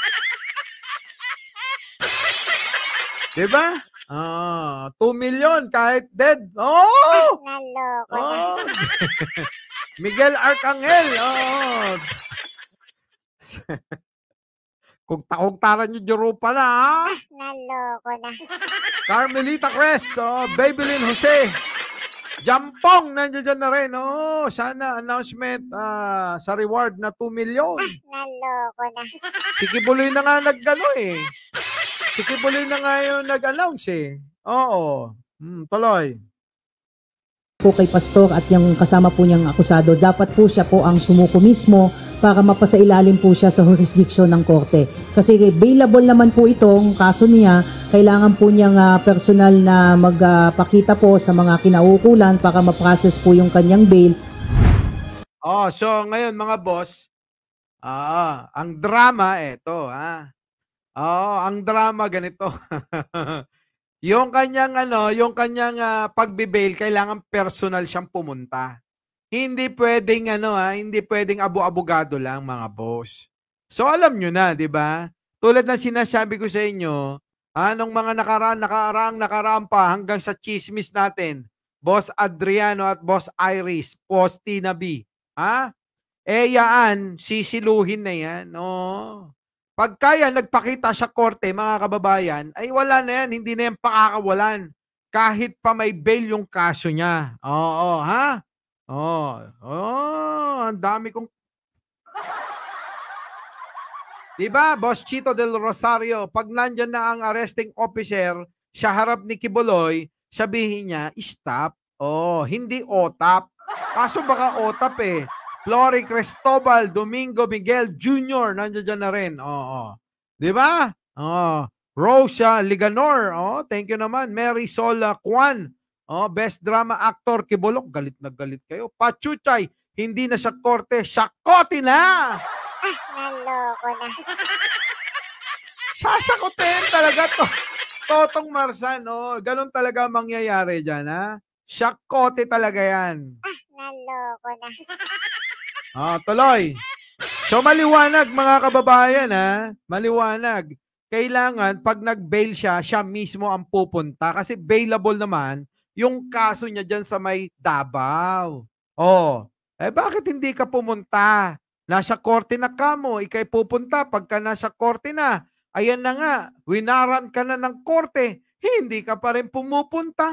Diba? Ah, two million kahit dead. Oh! Naloko Oh! na. Miguel Arcangel. Oh! Kung taong-taran nyo, Jurupa na, ha? Naloko na. Carmelita Cres, oh, Babylin Jose. Jampong, nandiyan dyan na rin. Oh, sana announcement uh, sa reward na two million. Naloko na. Si Kibuloy na nga nag-ano eh. Si Kibuloy na nga yung nag-announce eh. Oo. Hmm, tuloy. po kay pastor at yung kasama po niyang akusado, dapat po siya po ang sumuko mismo para mapasailalim po siya sa jurisdiction ng korte. Kasi bailable naman po itong kaso niya, kailangan po niyang uh, personal na magpakita uh, po sa mga kinaukulan para ma-process po yung kanyang bail. Oh, so ngayon mga boss, ah, ang drama eto, ha. Oh, ang drama ganito. Yung kanyang ano, yung kanyang uh, pagbe-bail, kailangan personal siyang pumunta. Hindi pwedeng ano ha, hindi pwedeng abu-abogado lang mga boss. So alam nyo na, 'di ba? Tulad ng sinasabi ko sa inyo, anong mga nakaraan, nakaraang, nakaraan pa hanggang sa chismis natin, Boss Adriano at Boss Iris, Boss Tina B. Ha? Eh yaan, sisiluhin na yan. Oh. Pag kaya nagpakita sa korte, mga kababayan, ay wala na yan, hindi na yan pakakawalan. Kahit pa may bail yung kaso niya. Oo, ha? Oo. Oh, ang dami kong... Diba, Boss Chito del Rosario, pag nandyan na ang arresting officer sa harap ni Kibuloy, sabihin niya, stop. Oh, hindi otap. Kaso baka otap eh. Flory Cristobal Domingo Miguel Junior nandiyan dyan na rin. Oo. Di ba? Oo. Rosa Liganor. Oh, thank you naman. Mary Sola Kwan. Oh, best drama actor Kibulok. Galit na galit kayo. Pachuchay, hindi na sa korte, sakotin na. Ah, naloko na. Sasakotin talaga to. Totong Marsan, oh. Ganun talaga mangyayari dyan, ha? Sakote talaga yan. Ah, naloko na. Ah, tuloy. So maliwanag mga kababayan ha, maliwanag. Kailangan pag nag-bail siya, siya mismo ang pupunta kasi bailable naman yung kaso niya diyan sa may Davao. Oh, eh bakit hindi ka pumunta? Nasa korte na ka mo, ikay pupunta pagka nasa korte na. Ayan na nga, winaran ka na ng korte, hindi ka pa rin pumupunta.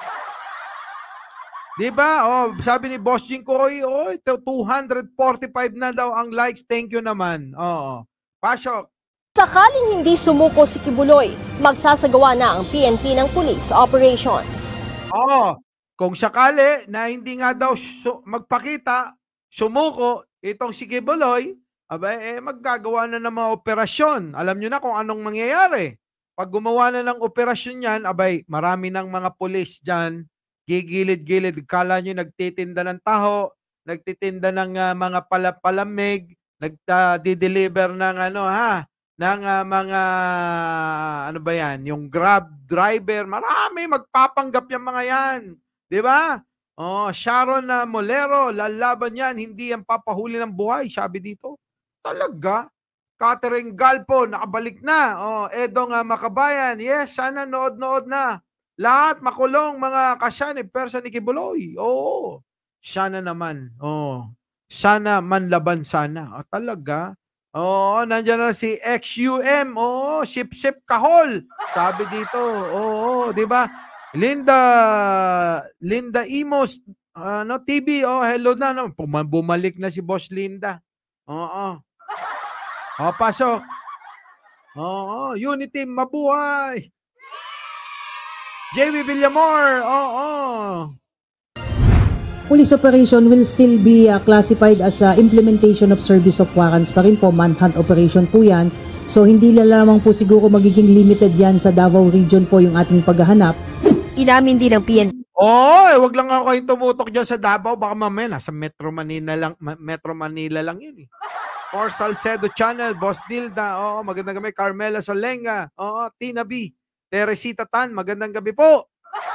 Diba? Oh, sabi ni Boss Jinko, oy, oy, two hundred forty-five na daw ang likes. Thank you naman. Oo. Pasok. Sakaling hindi sumuko si Kibuloy, magsasagawa na ang P N P ng police operations. Oo. Kung sakali na hindi nga daw su- magpakita, sumuko itong si Kibuloy, abay, eh, maggagawa na ng mga operasyon. Alam nyo na kung anong mangyayari. Pag gumawa na ng operasyon yan, abay, marami ng mga pulis dyan, gigilid-gilid, kala nyo nagtitinda ng taho, nagtitinda ng uh, mga palapalamig, nagdi-deliver ng ano ha, ng uh, mga ano ba yan, yung Grab driver, marami magpapanggap yung mga yan, di ba? Oh, Sharon na uh, Molero, lalaban yan, hindi yan papahuli ng buhay, sabi dito. Talaga? Catherine Galpo, nakabalik na. Oh, Edong uh, Makabayan, yes, sana nood-nood na. Lahat makulong mga kasyanib persa ni Kibuloy. Oo. Sana naman. Oo. Sana manlaban sana. O, talaga. Oo, nandiyan na si X U M. Oo, sip-sip kahol. Sabi dito. Oo, di ba? Linda Linda Imos ano T V. Oh, hello na. No? Bumalik na si Boss Linda. Oo. O, pasok. Oo, Unity mabuhay. J W Villamor, oo. Oh, oh. Police operation will still be uh, classified as uh, implementation of service of warrants pa rin po, manhunt operation po yan. So hindi lamang po siguro magiging limited yan sa Davao region po yung ating paghahanap. Inamin din ng P N P. Oh, eh, wag lang ako kayong tumutok dyan sa Davao, baka mamaya nasa Metro Manila lang, Metro Manila lang yun eh. Or Salcedo Channel, Boss Dilda, oo, magandang gabi, Carmela Solenga, oo, Tina B. Teresita Tan, magandang gabi po.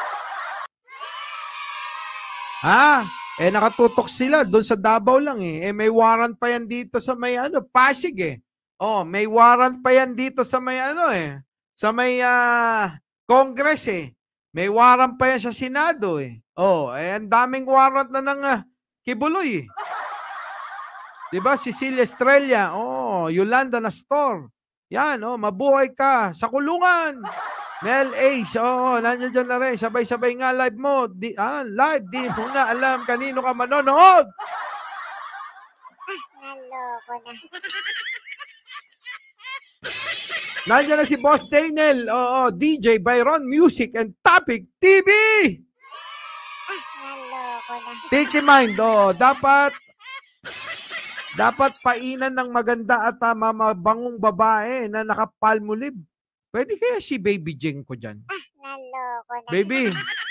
Ha? Eh nakatutok sila doon sa Davao lang eh. Eh may warrant pa yan dito sa may ano, Pasig eh. Oh, may warrant pa yan dito sa may ano eh. Sa may uh, Congress eh. May warrant pa yan sa Senado eh. Oh, eh ang daming warrant na ng uh, Kibuloy eh. 'Di ba? Cecilia Estrella, oh, Yolanda Nastor. Yan, oh, mabuhay ka sa kulungan. Mel Ace, oo, oh, nandiyan dyan na rin. Sabay-sabay nga live mo. Di, ah, live, di mo na alam kanino ka manonood. Ah, naloko na. Nandiyan na si Boss Daniel, oo, D J Byron Music and Topic T V. Ah, naloko Naloko na. Tiki mind, oh, dapat dapat painan ng maganda at uh, mabangong babae na nakapalmolive. Pwede kaya si Baby Jeng ko dyan? Naloko na. Baby,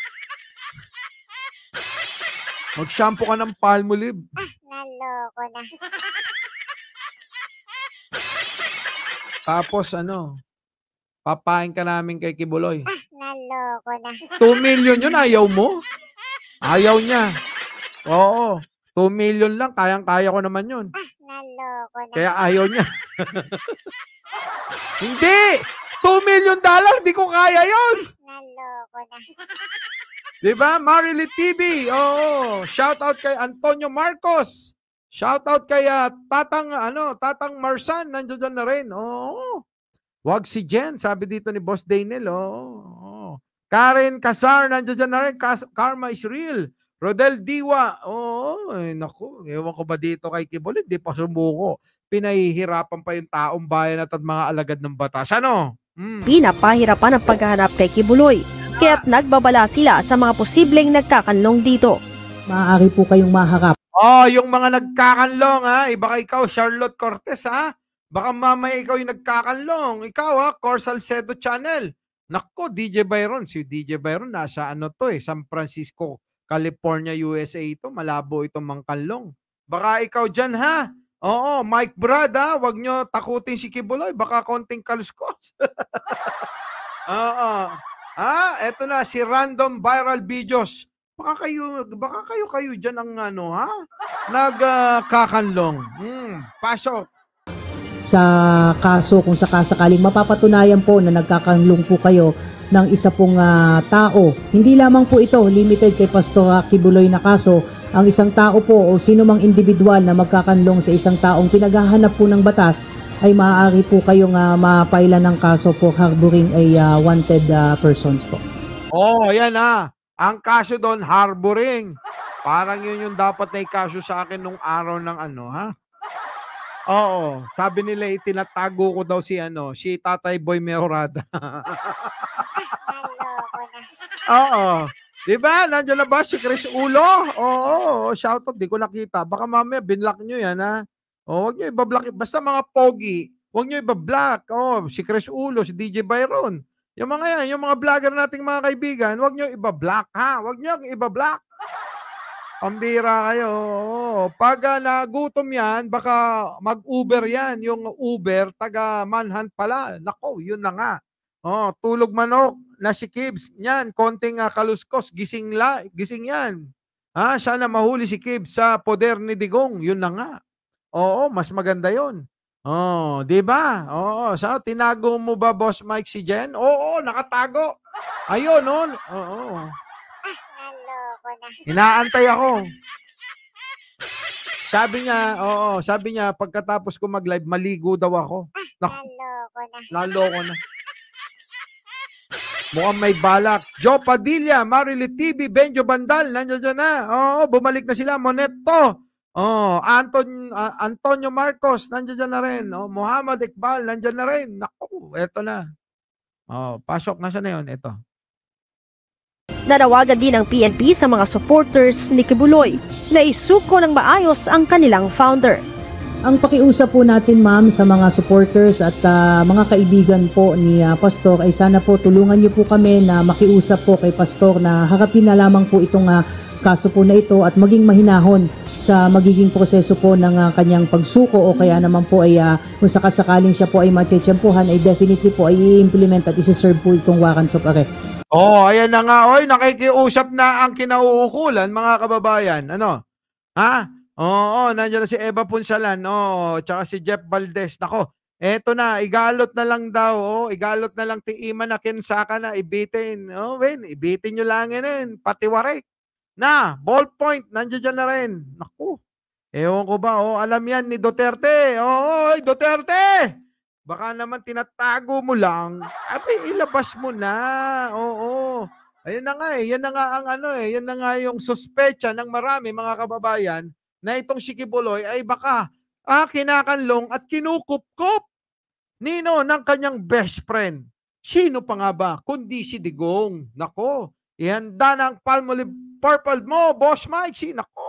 mag-shampoo ka ng Palmolive. Naloko na. Tapos ano, papain ka namin kay Kibuloy. Naloko na. two million yun, ayaw mo? Ayaw niya. Oo, two million lang, kayang-kaya ko naman yun. Naloko na. Kaya ayaw niya. Hindi! two million dollar, di ko kaya yun! Naloko na. Diba? Marilit T V. Oo. Shout out kay Antonio Marcos. Shout out kay uh, Tatang ano, Tatang Marsan, nandiyan dyan na rin. Oo. Wag si Jen, sabi dito ni Boss Daniel. Oo. Karen Casar, nandiyan dyan na rin. Kas Karma is real. Rodel Diwa. Oo. Ay, naku, ewan ko ba dito kay Kibuloy? Di pa sumuko. Pinahihirapan pa yung taong bayan at mga alagad ng batas. Ano? Hmm. Pinapahirapan ang paghahanap kay Kibuloy, kaya't nagbabala sila sa mga posibleng nagkakanlong dito. Maaari po kayong maharap. Oh, yung mga nagkakanlong ha, iba ka ikaw, Charlotte Cortez ha. Baka mamaya ikaw yung nagkakanlong. Ikaw ha, Cor Salcedo Channel. Nako, D J Byron. Si D J Byron nasa ano to eh, San Francisco, California, U S A ito. Malabo itong mangkanlong. Baka ikaw dyan ha. Oo, Mike Brad ha. Huwag nyo takutin si Kibuloy. Baka konting kaluskos. Oo. Ah, eto na si Random Viral Videos. Baka kayo, baka kayo kayo diyan ang ano ha? Nagkakanlong. Uh, hmm, pasok. Sa kaso kung sakasakaling mapapatunayan po na nagkakanlong po kayo ng isa pong uh, tao. Hindi lamang po ito limited kay Pastor Kibuloy na kaso. Ang isang tao po o sino mang individual na magkakanlong sa isang taong pinaghahanap po ng batas ay maaari po kayong uh, mapailan ng kaso po harboring a uh, wanted uh, persons po. Oh, ayan ha. Ang kaso doon, harboring. Parang yun yung dapat na ikaso sa akin nung araw ng ano, ha? Oo. Sabi nila, itinatago ko daw si ano, si Tatay Boy Mejorada. Naloko na. Oo. Diba? Nandiyan na ba si Chris Ulo? Oo. Shoutout. Di ko nakita. Baka mamaya binlock nyo yan, ha? O, huwag nyo ibablock. Basta mga pogi, huwag nyo ibablock. Oh, si Chris Ulo, si D J Byron. Yung mga yan, yung mga vlogger nating mga kaibigan, huwag nyo iba-block, ha? Huwag nyo iba-block. Pambira kayo. Oo. Pag uh, nagutom yan, baka mag-Uber yan. Yung Uber, taga Manhunt pala. Nako, yun na nga. Oh, tulog manok na si Kibs. Yan, konting uh, kaluskos, gising, la, gising yan. Ha? Sana mahuli si Kibs sa poder ni Digong. Yun na nga. Oo, mas maganda yun. Oh, 'di ba? Oo, sa tinago mo ba Boss Mike si Jen? Oo, nakatago. Ayun, no. Oo. Naloko na. Inaantay ako. Sabi niya, oo, sabi niya pagkatapos ko mag-live, maligo daw ako. Naku, Naloko na. naloko na. Mukhang may balak. Joe Padilla, Marilit T V, Benjo Bandal, nandiyan na. Oo, bumalik na sila. Moneto. Oh, Anton, uh, Antonio Marcos, nandiyan na rin. Oh, Muhammad Iqbal, nandiyan na rin. Naku, eto na. Oh, pasok na siya na yun. Ito. Nanawagan din ng P N P sa mga supporters ni Kibuloy na isuko ng maayos ang kanilang founder. Ang pakiusap po natin ma'am sa mga supporters at uh, mga kaibigan po ni uh, Pastor ay sana po tulungan niyo po kami na makiusap po kay Pastor na harapin na lamang po itong uh, kaso po na ito at maging mahinahon sa magiging proseso po ng uh, kanyang pagsuko o kaya naman po ay uh, kung sakasakaling siya po ay matsyempuhan ay definitely po ay i-implement at isi-serve po itong warrants of arrest. Oh, ayan na nga. Oy, nakikiusap na ang kinauukulan mga kababayan. Ano? Ha? Oo, nandiyan na si Eva Punsalan, oo, tsaka si Jeff Valdez. Nako, eto na, igalot na lang daw, oh, igalot na lang ti Ima na kinsaka na, ibitin. Oh, wen, ibitin nyo lang yan, pati warik. Na, ballpoint, nandiyan na rin. Naku, ewan ko ba, oh, alam yan ni Duterte. Oo, oh, Duterte! Baka naman tinatago mo lang, abi, ilabas mo na. Oo, ayun na nga eh, yan na nga ang ano eh, yan na nga yung suspecha ng marami mga kababayan, na itong si Kibuloy ay baka ah, kinakanlong at kinukupkup nino ng kanyang best friend. Sino pa nga ba? Kundi si Digong. Nako, ihanda ng Palmolive purple mo, Boss Mike. Sinako.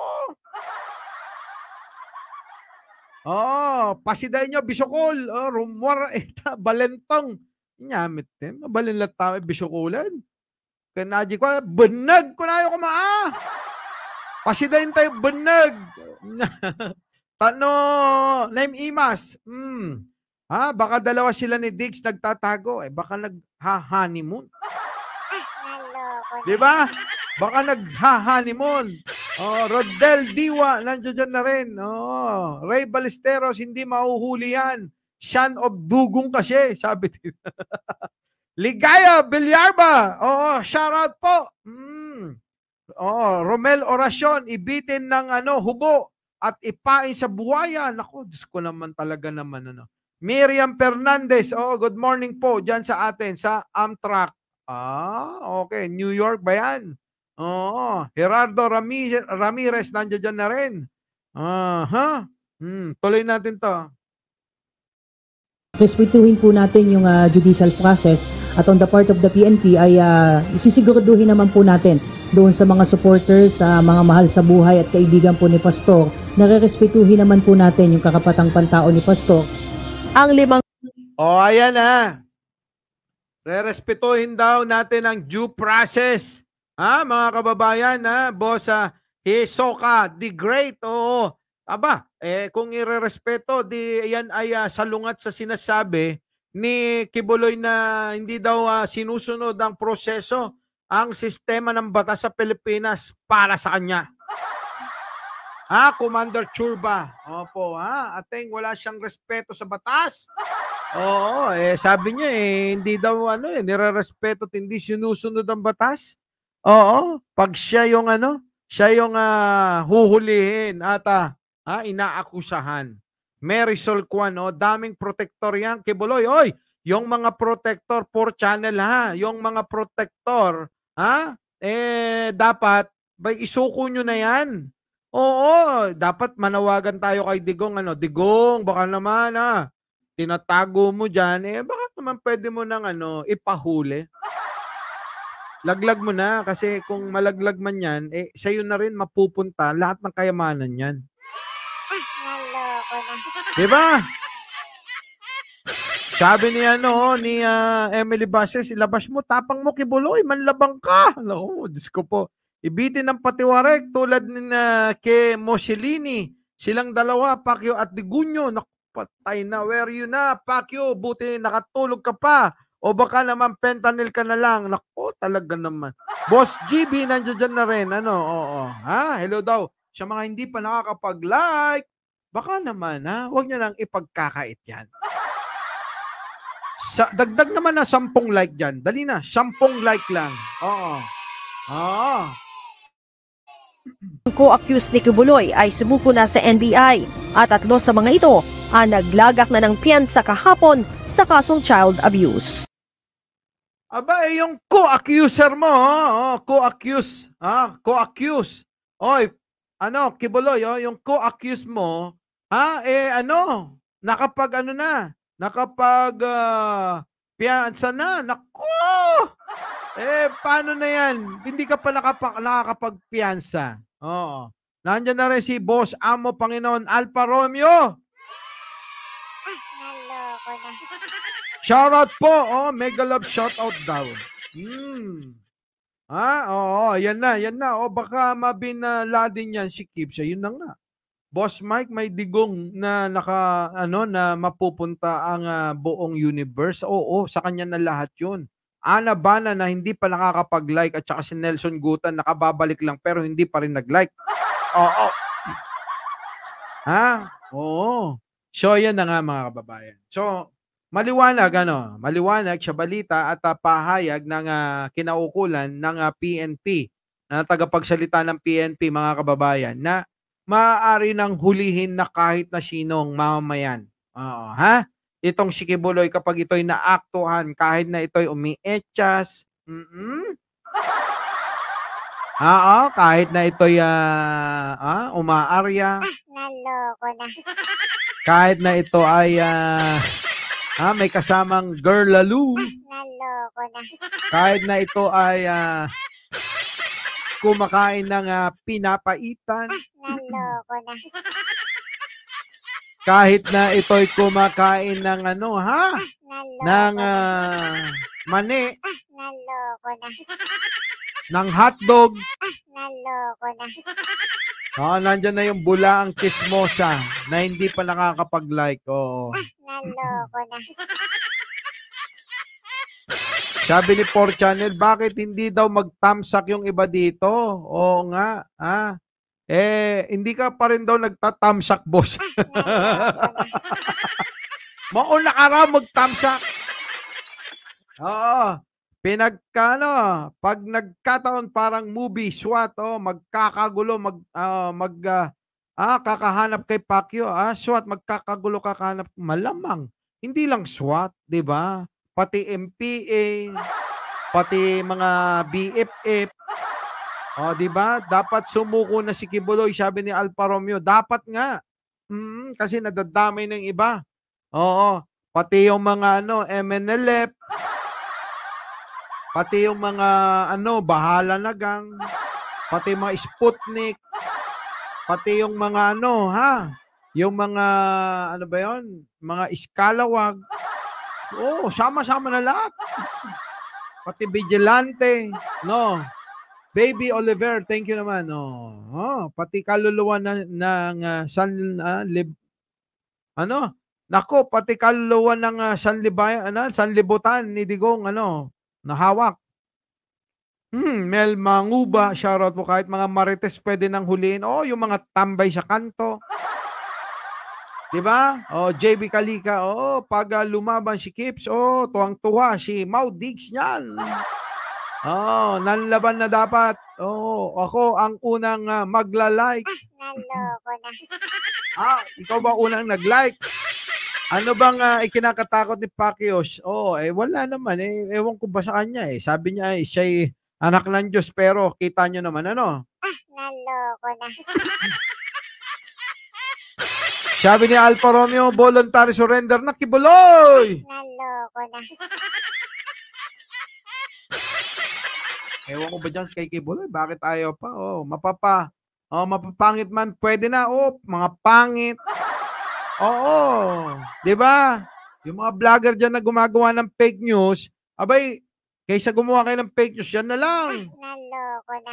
Oh, pasiday nyo, bisukol. Oh, rumwar, eta, balentong. Nyamit eh, mabalin lang tao, bisukulan. Kanaji ko, benag ko na yung kumaa. Pasidayin tayo, benag. Tano, name Imas. Hmm. Ha, baka dalawa sila ni Diggs nagtatago. Eh, baka nag-ha-honeymoon. Di ba? Baka nag-ha-honeymoon. Oh, Rodel Diwa, nandiyan na rin. Oh, Ray Ballesteros, hindi mauhuli yan. Shan of Dugong kasi, sabi dito. Ligaya Bilyarba. Oo, shout out po. Mm. Oo, Romel Orasyon, ibitin ng ano, hubo at ipain sa buhaya. Nako, Diyos ko naman talaga naman ano. Miriam Fernandez, oh, good morning po diyan sa atin sa Amtrak. Ah, okay, New York ba yan? Oo, Gerardo Ramirez, Ramirez nandiyan na rin. Aha. Hmm, tuloy natin 'to. Respetuhin po natin yung uh, judicial process at on the part of the P N P ay uh, isisiguraduhin naman po natin doon sa mga supporters, sa uh, mga mahal sa buhay at kaibigan po ni Pastor, nare-respetuhin naman po natin yung karapatang pantao ni Pastor. Ang limang Oh, ayan na. Re-respetuhin daw natin ang due process. Ha, mga kababayan, ha? Boss uh, Hisoka, the great. Oo. Aba, eh kung irerespeto, di yan ay uh, salungat sa sinasabi ni Kibuloy na hindi daw uh, sinusunod ang proseso, ang sistema ng batas sa Pilipinas para sa kanya. Ha, Commander Churba. Opo, ha, ating wala siyang respeto sa batas. Oo, eh sabi niya eh hindi daw ano eh nirerespeto at hindi sinusunod ang batas. Oo, pag siya yung ano, siya yung uh, huhulihin at uh, ha, inaakusahan. Marisol Kwan, oh, daming protector yan, Kibuloy. Oy, yung mga protector, four channel ha, yung mga protector, ha, eh, dapat, bay, isuko nyo na yan. Oo, dapat manawagan tayo kay Digong, ano, Digong, baka naman, ha, tinatago mo dyan, eh, baka naman pwede mo nang, ano, ipahuli. Laglag mo na, kasi kung malaglag man yan, eh, sa'yo na rin mapupunta lahat ng kayamanan yan. Diba? Sabi ni ano, ni uh, Emily Bases, ilabas mo, tapang mo, Kibuloy, manlabang ka. Naku, Diyos ko po. Ibitin ng patiwarek tulad ni uh, kay Moselini. Silang dalawa, Pacquiao at Digunyo. Naku, patay na. Where you na, Pacquiao? Buti nakatulog ka pa. O baka naman fentanyl ka na lang. Naku, talaga naman. Boss G B, nandiyan na rin. Ano, oo. Ha? Hello daw. Sa mga hindi pa nakakapag-like, baka naman, ha? Huwag niya nang ipagkakait yan. Sa, dagdag naman na sampung like dyan. Dali na, sampung like lang. Oo. Oo. Ang co-accused ni Kibuloy ay sumuko na sa N B I at tatlo sa mga ito ang naglagak na ng piyansa kahapon sa kasong child abuse. Aba, eh, yung co-accuser mo, oh, co-accuse, ah, co-accuse. Oy, ano, Kibuloy, oh, yung co-accuse mo, ha, eh, ano, nakapag, ano na, nakapag, uh, piyansa na, naku! Eh, paano na yan? Hindi ka pa nakapag, nakakapagpiyansa. Oo. Nandiyan na rin si Boss Amo Panginoon Alfa Romeo. Naloko na. Shoutout po. Oh, mega love shoutout daw. Hmm. Ha? Oo, yan na, yan na. O baka mabinaladin yan si Kipsa. Yun na nga. Boss Mike, may digong na naka, ano, na mapupunta ang uh, buong universe. Oo, sa kanya na lahat yun. Ana Bana na hindi pa nakakapag-like at saka si Nelson Gutan nakababalik lang pero hindi pa rin nag-like. Oo. Ha? Oo. So, yan na nga mga kababayan. So, maliwanag, ano, maliwanag sa balita at uh, pahayag ng uh, kinaukulan ng uh, P N P, na tagapagsalita ng P N P, mga kababayan, na maaari nang hulihin na kahit na sinong mamamayan. Oo, ha? Itong si Kibuloy kapag ito'y naaktuhan, kahit na ito'y umietsyas, mm-mm. Oo, kahit na ito'y uh, uh, umaarya, Naloko na. kahit na ito ay uh, ah, may kasamang girlaloo, Naloko na. kahit na ito ay uh, kumakain ng ah, pinapaitan, Naloko na. kahit na ito'y kumakain ng ano ha, Naloko ng na. ah, mani, Naloko na. ng hotdog. Naloko na. Oh, nandyan na yung bulaang chismosa na hindi pa nakakapag-like. Oo. Naloko na. Sabi ni four Channel, bakit hindi daw magtamsak yung iba dito? Oo nga. Ah. Eh, hindi ka pa rin daw nagtatamsak, boss. Naloko na. Mauna ka raw magtamsak. Oo. Pinagka, ano, pag nagkataon parang movie, SWAT, oh, magkakagulo, mag, ah, mag, ah, ah, kakahanap kay Pacquiao, ah, SWAT, magkakagulo, kakahanap, malamang. Hindi lang SWAT, di ba? Pati M P A, pati mga B F F, oh, di ba? Dapat sumuko na si Kibuloy, sabi ni Alfa Romeo. Dapat nga. Mm, kasi nadadamay ng iba. Oo. Pati yung mga ano, M N L F, pati yung mga ano, Bahala na Gang, pati mga Sputnik, pati yung mga ano, ha? Yung mga ano ba 'yon? Mga Iskalawag. Oh, sama-sama na lahat. Pati Vigilante, no. Baby Oliver, thank you naman. Oh, oh pati kaluluwa na ng uh, San uh, Lib ano? Nako, pati kaluluwa ng uh, Sanlibayan, ano, Sanlibutan ni Digong, ano, nahawak. Hmm, Mel Manguba, shoutout po, kahit mga marites pwede nang huliin. Oh, yung mga tambay sa kanto. 'Di ba? Oh, J B Kalika, oh, pag uh, lumaban si Kips, oh, tuwang-tuwa si Mau Diggs niyan. Oh, nanlaban na dapat. Oh, ako ang unang uh, magla-like. Naloko na. Ah, ikaw ba unang nag-like? Ano bang uh, ikinakatakot ni Pacquiao? Oh, eh wala naman eh. Ewan ko ba sa kanya eh. Sabi niya eh, siya'y anak ng Diyos, pero kita nyo naman ano. Naloko na. Sabi ni Alfa Romeo, voluntary surrender na, Kibuloy. Naloko na. Ewan ko ba dyan kay Kibuloy? Bakit ayaw pa? Oh, mapapa. Oh, mapapangit man, pwede na. Oh, mga pangit. Oo, 'di ba? Yung mga vlogger diyan na gumagawa ng fake news, abay, kaysa gumawa kayo ng fake news, yan na lang. Naloko na.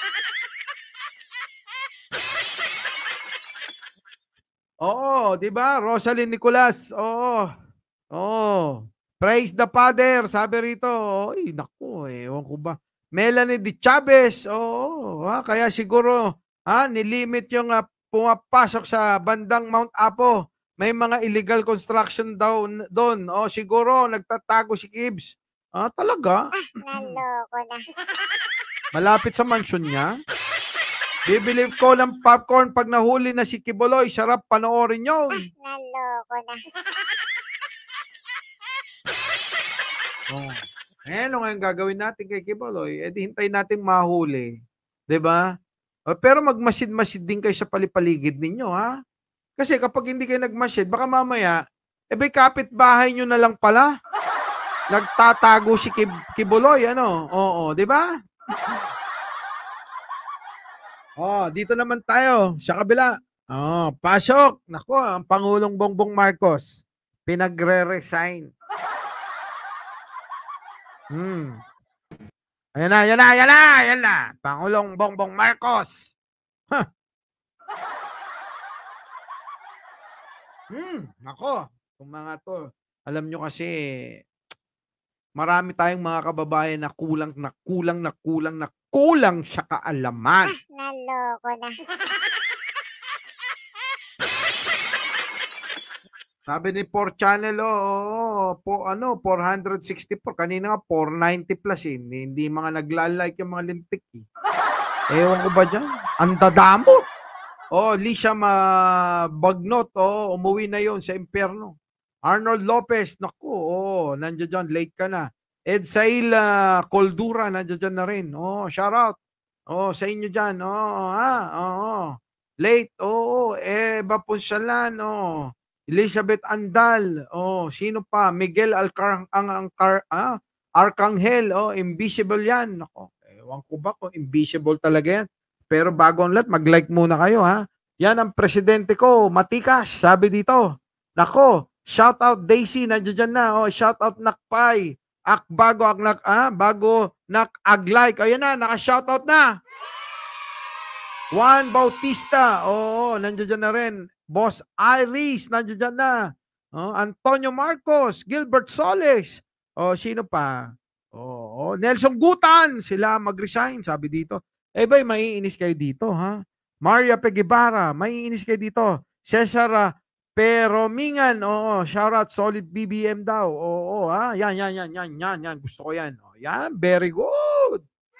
Oo, 'di ba? Rosaline Nicolas. Oo. Oo. Praise the Father, sabi rito. Oy, naku, ewan ko ba. Melanie De Chavez. Oo, ha, kaya siguro ha, nilimit yung uh, pumapasok sa bandang Mount Apo. May mga illegal construction daw doon. O siguro nagtatago si Kibbs. Ah, talaga? Naloko na. Malapit sa mansion niya. Bibili ko ng popcorn pag nahuli na si Kibuloy. Sarap panoorin yun. Naloko na. Oh. Eh, ano ngayon gagawin natin kay Kibuloy? Eh, di hintayin natin mahuli. 'Di ba? Oh, pero magmasid-masid din kayo sa palipaligid ninyo, ha? Kasi kapag hindi kayo nagmasid, baka mamaya, eh, may kapitbahay nyo na lang pala. Nagtatago si Kib Kibuloy, ano? Oo, di ba? Oh, dito naman tayo, sa kabila. Oh, pasok. Nako, ang Pangulong Bongbong Marcos, pinagre-resign. Hmm. Ayan na, ayan na, ayan na, ayan na. Pangulong Bongbong Marcos. Huh. Hmm, nako, kung mga to, alam nyo kasi, marami tayong mga kababayan na kulang na kulang na kulang na kulang sa kaalaman. Naloko na. Sabi ni four Channel, oh, oh, po, ano, four sixty-four, kanina nga four ninety plus eh. Hindi, hindi mga nagla-like yung mga lintik eh. Ewan ko ba dyan? Ang dadamot. Oh, Lisa Mabagnot, oh, umuwi na yon sa impyerno. Arnold Lopez, naku, oh, nandiyan dyan, late ka na. Ed Sail uh, Coldura, nandiyan dyan na rin. Oh, shout out. Oh, sa inyo dyan. Oh, ha, oh, late, oh, Eva Punsalan, oh, Elizabeth Andal, oh, sino pa? Miguel Alcar ang Alcar, ah, Arcangel, oh, invisible yan. Nako, Ewan ko ba kung invisible talaga yan. Pero bago ang lahat, mag-like muna kayo, ha? Yan ang presidente ko, matikas, sabi dito. Nako, shout out Daisy, nandiyan na. Oh, shout out Nakpay. Ak bago ak nak ah, bago nak-ag-like. Ayun na, naka-shout out na. Juan Bautista, oo, nandiyan na rin. Boss Iris, nandiyan na. Oh, Antonio Marcos, Gilbert Soles. Oh, sino pa? Oh, oh, Nelson Gutan, sila mag-resign, sabi dito. Eh ba, maiinis kayo dito, ha? Maria Peguibara, maiinis kayo dito. Cesar uh, Peromingan, oo, shout out, solid B B M daw. Oo, ha? Yan, yan, yan, yan, yan, yan. Gusto ko yan. Oh, yan, very good.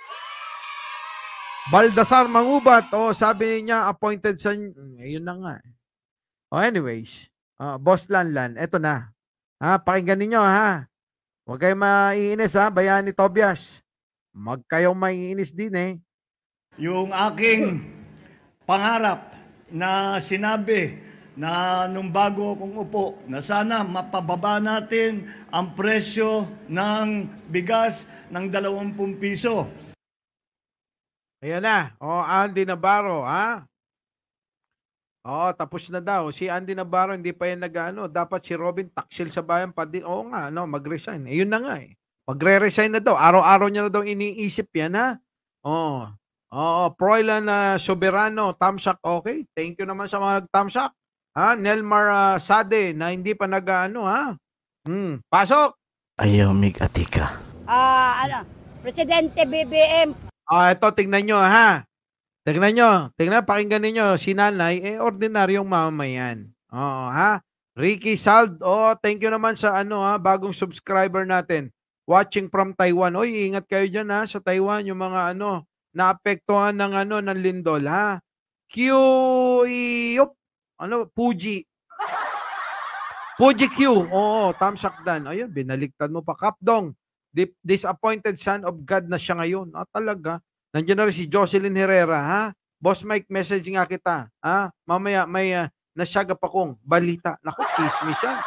Baldassar Mangubat, oh, sabi niya, appointed sa... Ayun na nga. Oh, anyways. Uh, Boss Lanlan, eto na. Ha, pakinggan ninyo, ha? Huwag kayong maiinis, ha? Bayani Tobias. Mag kayong maiinis din, eh. Yung aking pangarap na sinabi na nung bago akong upo, na sana mapababa natin ang presyo ng bigas ng dalawampung piso. Ayan na. O, Andy Navarro, ha? Oo, tapos na daw. Si Andy Navarro, hindi pa yan nag-ano. Dapat si Robin taksil sa bayan pa din. Oo nga, no, mag-resign. Eh, yun na nga eh. Magre-resign na daw. Araw-araw niya na daw iniisip yan, ha? Oo. Oo, Proylan na uh, Soberano, Tamsak, okay. Thank you naman sa mga nag-Tamsak. Ha? Nelmar uh, Sade na hindi pa nag-ano, ha? Hmm, pasok! Ayaw mig atika. Ah, ano, Presidente B B M. Ah, ito, tingnan nyo, ha? Tingnan nyo, tingnan, pakinggan ninyo, si nanay, eh, ordinaryong mamamayan. Oo, ha? Ricky Sald, oh, thank you naman sa ano, ha, bagong subscriber natin. Watching from Taiwan. Oy, ingat kayo dyan, ha, sa Taiwan, yung mga ano, naapektuhan ng ano, ng lindol, ha? Q, yup, ano, Fuji. Fuji Q, oo, Tamsak Dan. Ayun, binaliktad mo pa, Kapdong. Disappointed son of God na siya ngayon. Ah, talaga. Nandiyan na rin si Jocelyn Herrera, ha? Boss Mike, message nga kita. Ha? Mamaya may uh, nasyagap akong balita. Naku, chismis yan.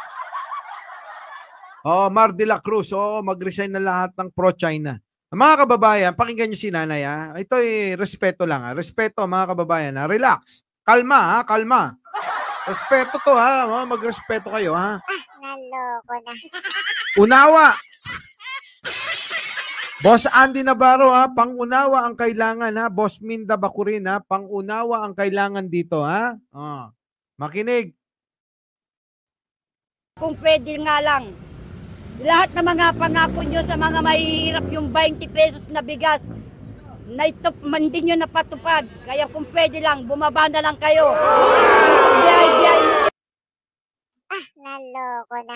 Oh, Mar de la Cruz, oh, mag-resign na lahat ng pro-China. Mga kababayan, pakinggan nyo si nanay, ha? Ito ay respeto lang, ha? Respeto, mga kababayan, ha? Relax. Kalma, ha? Kalma. Respeto to, ha? Mag-respeto kayo, ha? Ah, naloko na. Unawa. Boss Andy Navarro, ha? Pangunawa ang kailangan, ha? Boss Minda Bakurin, ha? Pangunawa ang kailangan dito, ha? Oh. Makinig. Kung pwede nga lang, lahat ng mga pangako nyo sa mga mahihirap yung twenty pesos na bigas, na ito man din nyo napatupad. Kaya kung pwede lang, bumaba na lang kayo. Yung biyay-biyay mo. Ah, naloko na.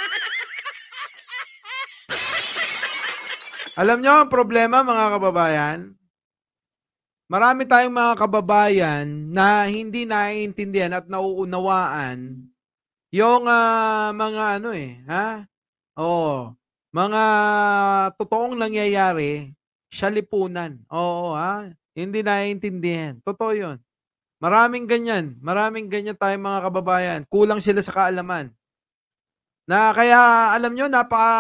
Alam nyo ang problema, mga kababayan? Marami tayong mga kababayan na hindi naiintindihan at nauunawaan yung uh, mga ano eh, ha? Oo, mga totoong nangyayari sa lipunan. Oo, ha? Hindi naiintindihan. Totoo yun. Maraming ganyan. Maraming ganyan tayong mga kababayan. Kulang sila sa kaalaman. Na kaya, alam nyo, napaka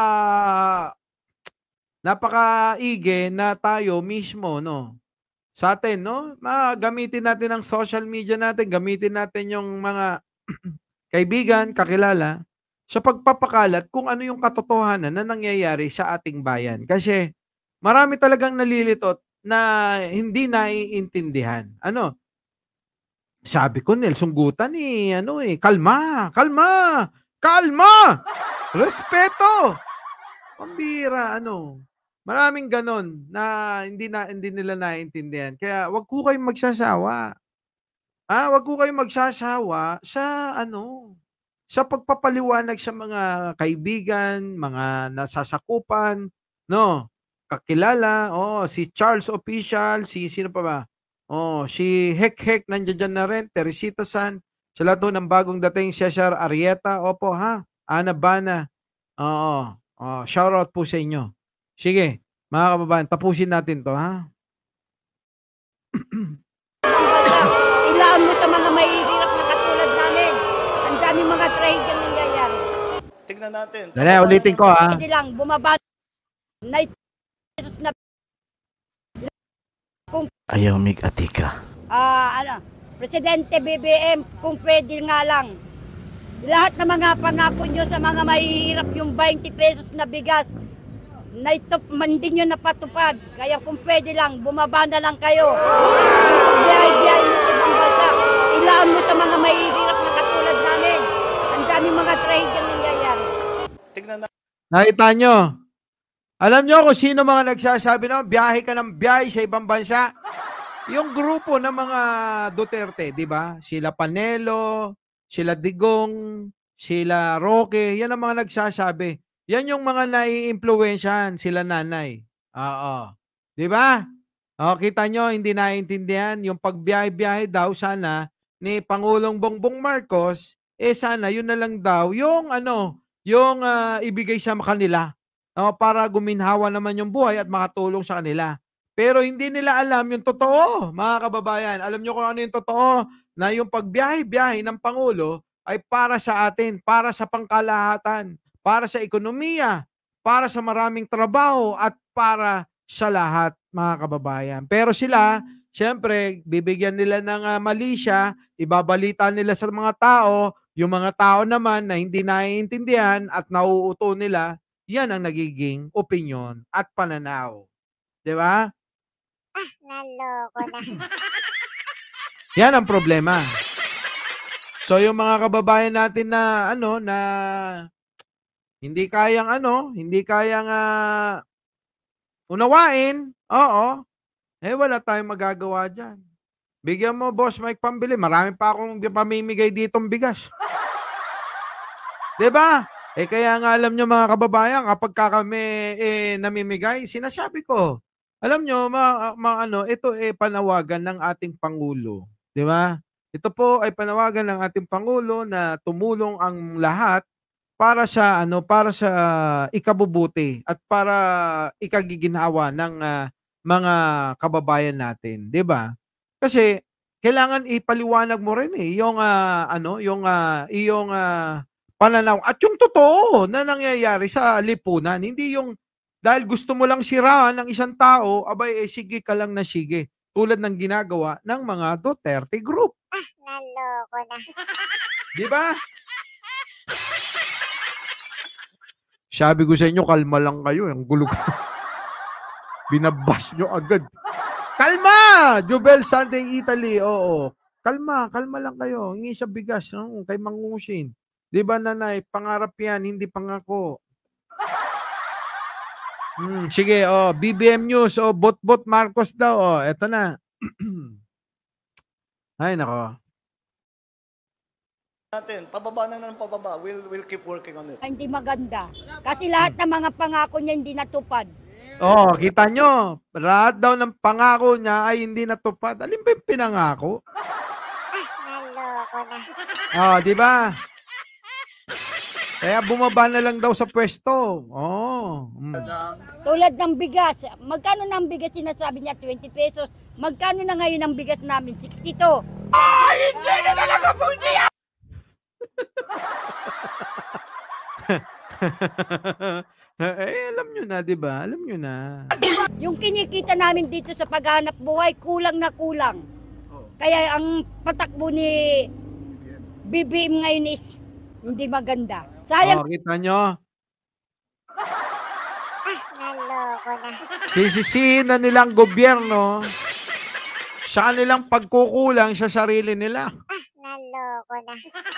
napaka-ige na tayo mismo, no? Sa atin, no? Gamitin natin ang social media natin, gamitin natin yung mga kaibigan, kakilala, sa pagpapakalat kung ano yung katotohanan na nangyayari sa ating bayan. Kasi marami talagang nalilitot na hindi naiintindihan. Ano? Sabi ko, Nelson Gutan, eh, ano eh, kalma, kalma, kalma, respeto. Pambira, ano? Maraming ganon na hindi na hindi nila naiintindihan. Kaya wag ko kayong magsasawa. Ah, wag ko kayong magsasawa sa ano, sa pagpapaliwanag sa mga kaibigan, mga nasasakupan, no? Kakilala, oh, si Charles Official, si sino pa ba? Oh, si Hek Hek nandiyan dyan na rin, Teresita San, sa lahat ng bagong dating Cesar Arieta, opo ha, Ana Bana. Oo, oh, shout out po sa inyo. Sige, mga kababayan, tapusin natin to, ha? Ilaan mo sa mga mahihirap na katulad namin. Ang daming mga trahedya nangyayari. Tignan natin. Dali, ulitin ko, ha? Pwede lang, bumaba na ito na Ayaw mig atika. Ah, ano, Presidente B B M, kung pwede nga lang, lahat ng mga pangako nyo sa mga mahihirap yung twenty pesos na bigas, na ito man din nyo napatupad. Kaya kung pwede lang, bumaba na lang kayo. Yung pagbiyahe-biyahe mo sa ibang bansa, ilaan mo sa mga mahihirap na katulad namin. Ang daming mga trahedya nangyayari. Tignan na. Nakita nyo? Alam nyo kung sino mga nagsasabi na biyahe ka ng biyahe sa ibang bansa? Yung grupo ng mga Duterte, di ba? Sila Panelo, sila Digong, sila Roque, yan ang mga nagsasabi. Yan yung mga nai-impluwensyahan, sila nanay. Oo. Di ba? O, kita nyo, hindi naiintindihan. Yung pagbiyahe-biyahe daw sana ni Pangulong Bongbong Marcos, eh sana yun na lang daw yung ano, yung uh, ibigay sa kanila. O, para guminhawa naman yung buhay at makatulong sa kanila. Pero hindi nila alam yung totoo, mga kababayan. Alam nyo kung ano yung totoo? Na yung pagbiyahe-biyahe ng Pangulo ay para sa atin, para sa pangkalahatan, para sa ekonomiya, para sa maraming trabaho, at para sa lahat, mga kababayan. Pero sila, syempre, bibigyan nila ng uh, mali siya, ibabalita nila sa mga tao, yung mga tao naman na hindi naiintindihan at nauuto nila, yan ang nagiging opinyon at pananaw. Di ba? Ah, naloko na. Yan ang problema. So yung mga kababayan natin na ano na hindi kayang ano, hindi kayang uh, unawain, oo, eh wala tayong magagawa dyan. Bigyan mo, Boss Mike, pambili. Marami pa akong pamimigay ditong bigas. Diba? Eh kaya nga alam nyo mga kababayan, kapag kami eh, namimigay, sinasabi ko, alam nyo, ma, ma, ano, ito eh panawagan ng ating Pangulo. Diba? Ito po ay panawagan ng ating Pangulo na tumulong ang lahat para sa ano para sa ikabubuti at para ikagiginhawa ng uh, mga kababayan natin, 'di ba? Kasi kailangan ipaliwanag mo rin eh yung uh, ano yung uh, iyong uh, pananaw at yung totoo na nangyayari sa lipunan, hindi yung dahil gusto mo lang siraan ng isang tao, abay eh, sige ka lang na sige, tulad ng ginagawa ng mga Duterte group. Ah, naloko na. 'Di ba? Sabi ko sa inyo, kalma lang kayo. Ang gulo ko. Binabas nyo agad. Kalma! Jubel Sunday Italy. Oo. Kalma, kalma lang kayo. Hingi sa bigas. No? Kay Mangusin. Di ba, nanay? Pangarap yan, hindi pangako. Hmm, sige, oh, B B M News. Oh, Bot-Bot Marcos daw. Oh, eto na. Ay, nako. Natin, pababa na ng pababa. We'll, we'll keep working on it. Hindi maganda. Kasi lahat ng mga pangako niya hindi natupad. Oh, kita nyo. Lahat daw ng pangako niya ay hindi natupad. Alin ba yung pinangako? Ah, naloko na. Oh, di ba? Kaya bumaba na lang daw sa pwesto. Oh. Mm. Tulad ng bigas. Magkano na ang bigas sinasabi niya? twenty pesos. Magkano na ngayon ang bigas namin? sixty-two. Ay, hindi na talaga po niya! Eh, alam nyo na, di ba? Alam nyo na. Yung kinikita namin dito sa paghanap buhay, kulang na kulang. Kaya ang patakbo ni B B M ngayon is hindi maganda. Sayang. Oh, kita nyo? Ah, naloko na. Sisisihin na nilang gobyerno sa kanilang pagkukulang sa sarili nila. Ah, naloko na.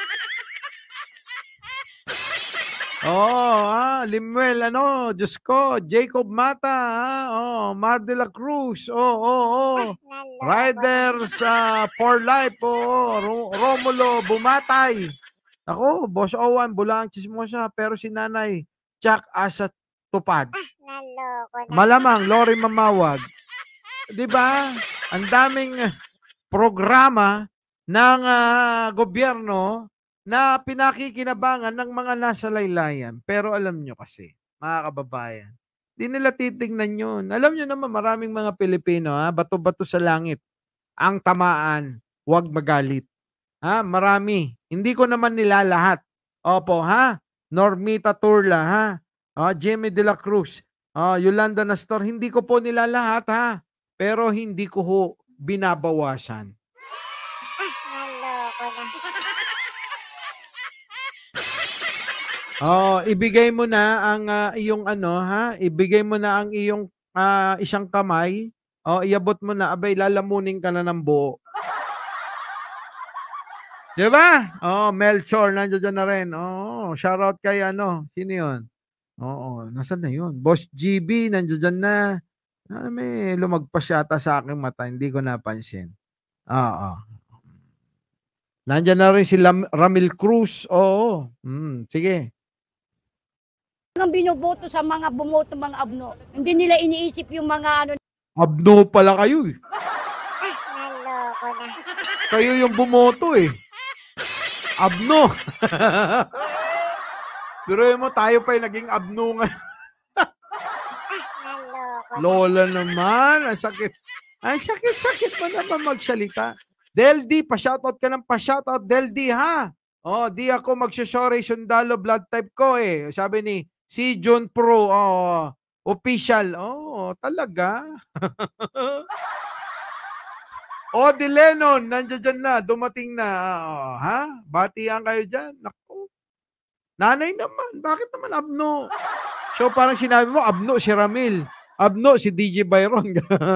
Oh, ah, Limuel, ano, Diyos ko, Jacob Mata, ah, oh, Mar de la Cruz, oh, oh, oh, Naloko. Riders uh, for Life, oh, Ro- Romulo Bumatay. Ako, Boss Owan, Bulang Chismosa, pero si Nanay, Jack Asa Tupad. Ah, naloko na. Malamang, Lori Mamawag. Di ba? Ang daming programa ng uh, gobyerno na pinakikinabangan ng mga nasa laylayan. Pero alam nyo kasi, mga kababayan, di nila titignan yun. Alam nyo naman, maraming mga Pilipino, ha, bato-bato sa langit. Ang tamaan, huwag magalit. Ha, marami. Hindi ko naman nila lahat. Opo, ha? Normita Turla, ha? Oh, Jimmy De La Cruz, oh, Yolanda Nastor, hindi ko po nila lahat, ha? Pero hindi ko ho binabawasan. Ah, naloko na. Oh, ibigay mo na ang ah, iyong ano ha, ibigay mo na ang iyong ah, isang kamay. Oh, iabot mo na, abay lalamunin ka na ng buo. 'Di ba? Oh, Melchor nandiyan na rin. Oo, shoutout kay ano, sino 'yun? Oo, nasaan na 'yun? Boss G B nandiyan na. Ah, may lumagpas yata sa aking mata, hindi ko napansin. Oo. Nandiyan na rin si Lam Ramil Cruz. Oo. Hmm, sige. Ang binoboto sa mga bumoto mga abno. Hindi nila iniisip yung mga ano. Abno pala kayo eh. Ah, naloko na. Kayo yung bumoto eh. Abno. Pero mo tayo pa yung naging abno nga. Naloko na. Lola naman, ang sakit. Ang sakit-sakit mo naman magsalita. Del D, pa-shoutout ka ng pa-shoutout, Del D, ha? Oh, di ako magsusore sundalo blood type ko eh. Sabi ni si John Pro, oh, official. Oh, talaga. Odi Lennon, nandiyan dyan na, dumating na. Oh, ha? Batihan kayo dyan. Naku. Nanay naman, bakit naman abno? So parang sinabi mo, abno si Ramil. Abno si D J Byron.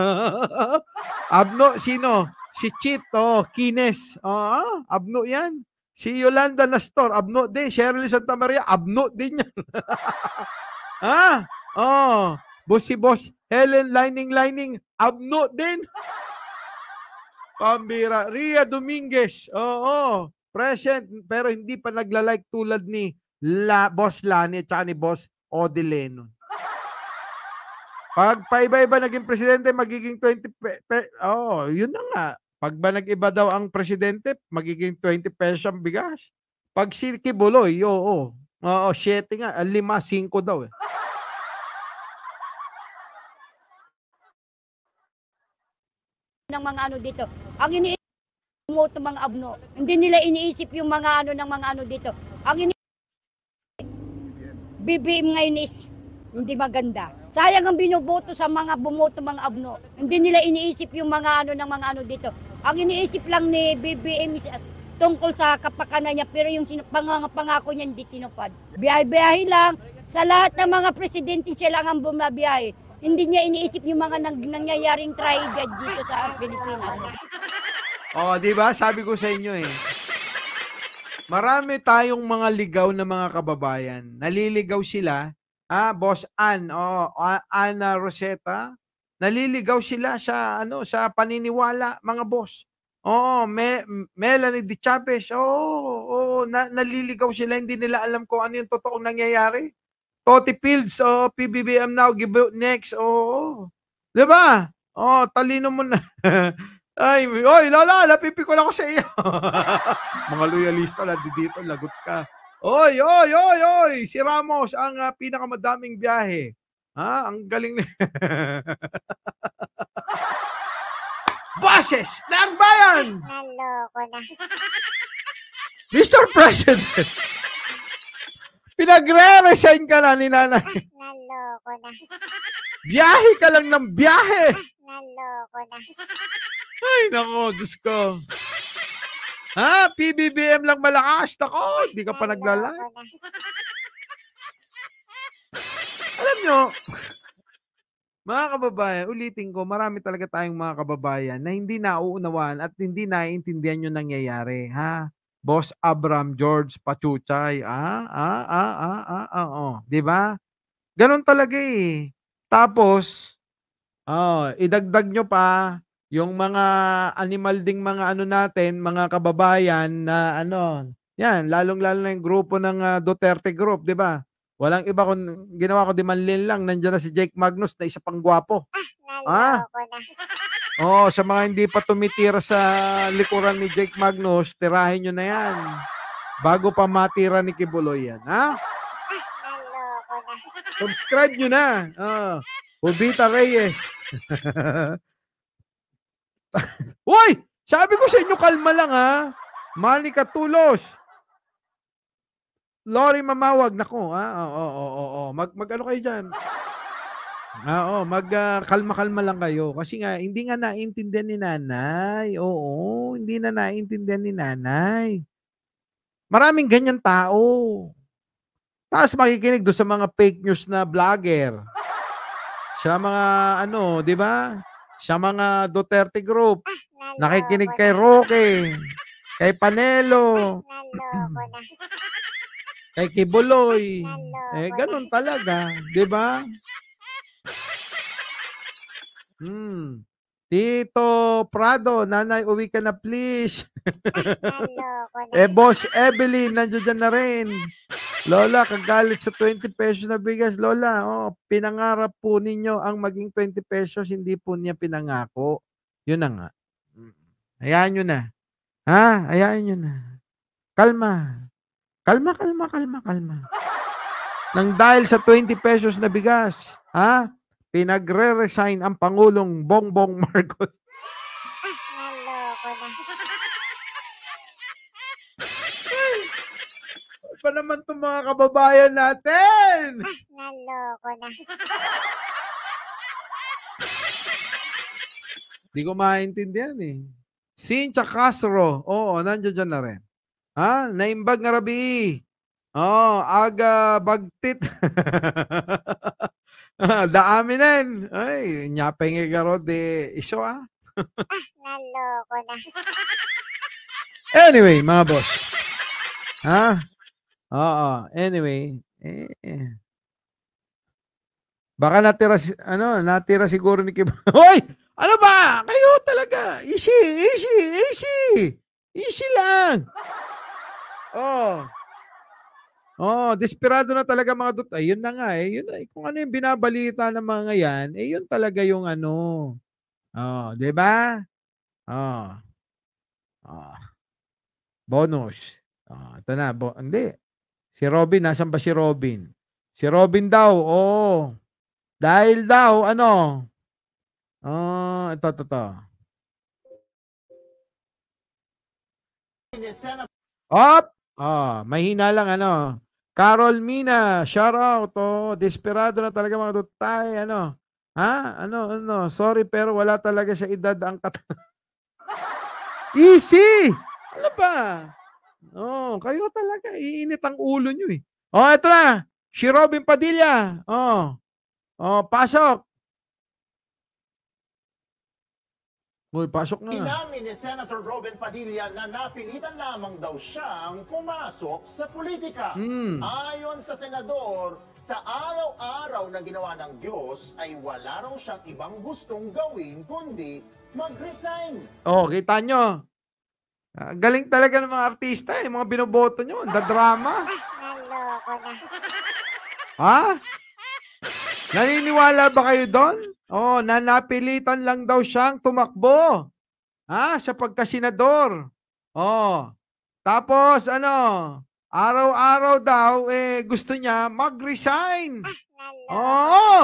Abno sino? Si Chit, oh, Kines. Oh, abno yan. Si Yolanda Nastor, abno din. Shirley Santa Maria, abno din yan. Ha? Oh, boss si boss Helen Lining Lining, abno din. Pambira. Ria Dominguez, oo, present, pero hindi pa nagla-like tulad ni La, Boss Lani at saka ni Boss Odi Lennon. Pag paiba-iba naging presidente, magiging twenty pe, pe, oh, yun na nga. Pag ba nag-iba daw ang presidente, magiging twenty pesos ang bigas. Pag si Kibuloy, oo, oo, siyete nga, lima, cinco daw eh. Ng mga ano dito. Ang iniisip bumoto mga abno. Hindi nila iniisip yung mga ano ng mga ano dito. Ang iniisip B B M ngayon is hindi maganda. Sayang ang binoboto sa mga bumoto mga abno. Hindi nila iniisip yung mga ano ng mga ano dito. Ang iniisip lang ni B B M is tungkol sa kapakanan niya, pero yung pangangako niya hindi tinupad. Biyahe-biyahe lang. Sa lahat ng mga presidente siya lang ang bumabiyahe. Hindi niya iniisip yung mga nang, nangyayaring tragedy dito sa Pilipinas. Oh, di ba? Sabi ko sa inyo eh. Marami tayong mga ligaw na mga kababayan. Naliligaw sila. Ah, Boss Ann, oh, Ana Rosetta. Naliligaw sila sa ano, sa paniniwala, mga boss. Oo, Me, Melanie De Chavez. Oo, oo, na, naliligaw sila, hindi nila alam kung ano yung totoong nangyayari. Toti Fields, oh, P B B M now, give next, oo. 'Di ba? Oh, talino mo na. Ay, oy, Lola, napipiko na ako sa iyo. Mga loyalista la dito, lagot ka. Oy, oy, oy, oy, si Ramos ang uh, pinakamadaming biyahe. Ha, ang galing na. Boses ng bayan! Naloko na. Mister President, pinagre-resign ka na ni nanay. Naloko na. Biyahe ka lang ng biyahe. Naloko na. Ay, nako, Diyos ko. Ha? P B B M lang malakas. Nako, hindi ka pa naglalay. Naloko na. Alam nyo, mga kababayan, ulitin ko, marami talaga tayong mga kababayan na hindi nauunawaan at hindi naiintindihan yung nangyayari. Ha? Boss Abram George Pachuchay. Ah, ah, ah, ah, ah, ah, oh. Diba? Ganon talaga eh. Tapos, oh, idagdag nyo pa yung mga animal ding mga ano natin, mga kababayan na ano, yan, lalong-lalo na yung grupo ng uh, Duterte Group, di ba? Walang iba kung ginawa ko di manlin lang, nandiyan na si Jake Magnus na isa pang gwapo. Ah, naloko na. Oh, sa mga hindi pa tumitira sa likuran ni Jake Magnus, tirahin nyo na yan. Bago pa matira ni Kibuloy yan, ha? Naloko na. Subscribe nyo na. Oh, Ubita Reyes. Uy! Sabi ko sa inyo, kalma lang ha. Manika Tulos. Lori Mamawag. Nako, ha? Oo, oo, oo. Mag, mag ano kayo dyan? Oo, mag ah, kalma-kalma lang kayo kasi nga hindi nga naiintindihan ni nanay. Oo, hindi na naiintindihan ni nanay. Maraming ganyan tao. Tapos makikinig doon sa mga fake news na vlogger. Sa mga ano, 'di ba? Sa mga Duterte group. Nakikinig Naloko kay na. Roque, kay Panelo, Naloko na. kay Kibuloy. Eh, Naloko na. ganun talaga, 'di ba? Hmm. Tito Prado, nanay uwi ka na please. Naloko na. Eh, Boss Evelyn, nandiyan na rin. Lola, kagalit sa twenty pesos na bigas. Lola, oh, pinangarap po ninyo ang maging twenty pesos, hindi po niya pinangako. Yun na nga. Mm. Hayaan nyo na. Ha? Hayaan nyo na. Kalma. Kalma, kalma, kalma, kalma. Nang dahil sa twenty pesos na bigas, ha? Pinagre-resign ang Pangulong Bongbong Marcos. Naloko na. Ano pa naman itong mga kababayan natin? Naloko na. Hindi ko maintindihan eh. Cynthia Castro, oo, nandiyan dyan na rin. Ha? Naimbag nga rabi. Oo, aga bagtit. Daaminen. Ay, nyapenge garo de iso ah. Naloko na. Anyway, mga boss. Ha? Oo, anyway. Eh, baka natira, si- ano, natira siguro ni Kim. Hoy! Ano ba? Kayo talaga. Easy, easy, easy. Easy lang. Oh. Oh, desperado na talaga mga dut. Ayun na nga eh. Yun na, eh. Kung ano yung binabalita ng mga yan, eh yun talaga yung ano. Oh, 'di ba? Oh. Oh. Bonus. Oh, ito na, bo hindi. Si Robin, nasaan ba si Robin? Si Robin daw, oo. Dahil daw, ano? Oh, ito, ito, ito. Op! Oh, mahina lang, ano. Carol Mina, shout out. Oh, desperado na talaga mga tutay, ano. Ha? Ano, ano? Sorry, pero wala talaga siya edad ang kat... Easy! Ano ba? Oh, kayo talaga. Iinit ang ulo nyo eh. Oh, ito na. Si Robin Padilla. Oh. Oh, pasok. Uy, pasok na. Inamin ni Senator Robin Padilla na napilitan lamang daw siyang pumasok sa politika. Hmm. Ayon sa senador, sa araw-araw na ginawa ng Diyos ay wala raw siyang ibang gustong gawin kundi mag-resign. Oh, kita nyo. Ah, galing talaga ng mga artista, eh, mga binoboto nyo. Ang drama. Naloko na. Ha? Naniniwala ba kayo doon? Oh, na napilitan lang daw siyang tumakbo. Ha? Sa pagkasenador. Oh. Tapos, ano? Araw-araw daw, eh, gusto niya mag-resign. Naloko. Oo.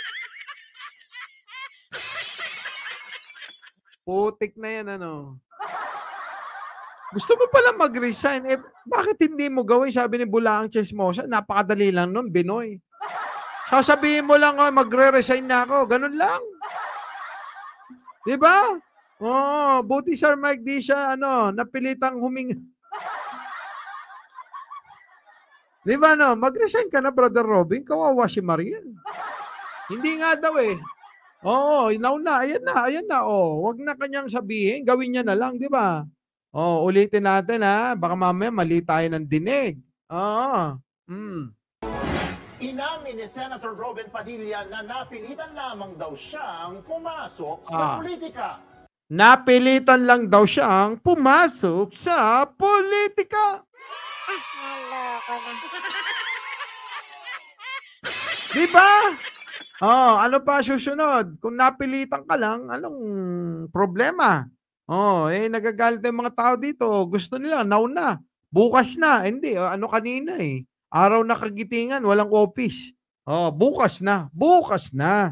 Putik na yan, ano? Gusto mo pala mag-resign. Eh, bakit hindi mo gawin? Sabi ni Bulaang Chismosa, napakadali lang nun, Binoy. Sasabihin mo lang, oh, magre-resign na ako. Ganun lang. Di ba? Oo, buti Sir Mike di siya, ano, napilitang huminga. Di ba, no? Mag-resign ka na, Brother Robin. Kawawa si Marian. Hindi nga daw eh. Oo, now na. Ayan na, ayan na. Oh, wag na kanyang sabihin. Gawin niya na lang, di ba? Oh, ulitin natin ha. Baka mamaya mali tayo ng dinig. Oo. Mm. Inamin ni Senator Robin Padilla na napilitan lamang daw siyang pumasok sa Ah. politika. Napilitan lang daw siyang pumasok sa politika. Naloko na. Di ba? Oh, ano pa susunod? Kung napilitan ka lang, anong problema? Oh, eh nagagalit yung mga tao dito. Gusto nila now na. Bukas na. Hindi, ano kanina eh. Araw na kagitingan, walang office. Oh, bukas na. Bukas na.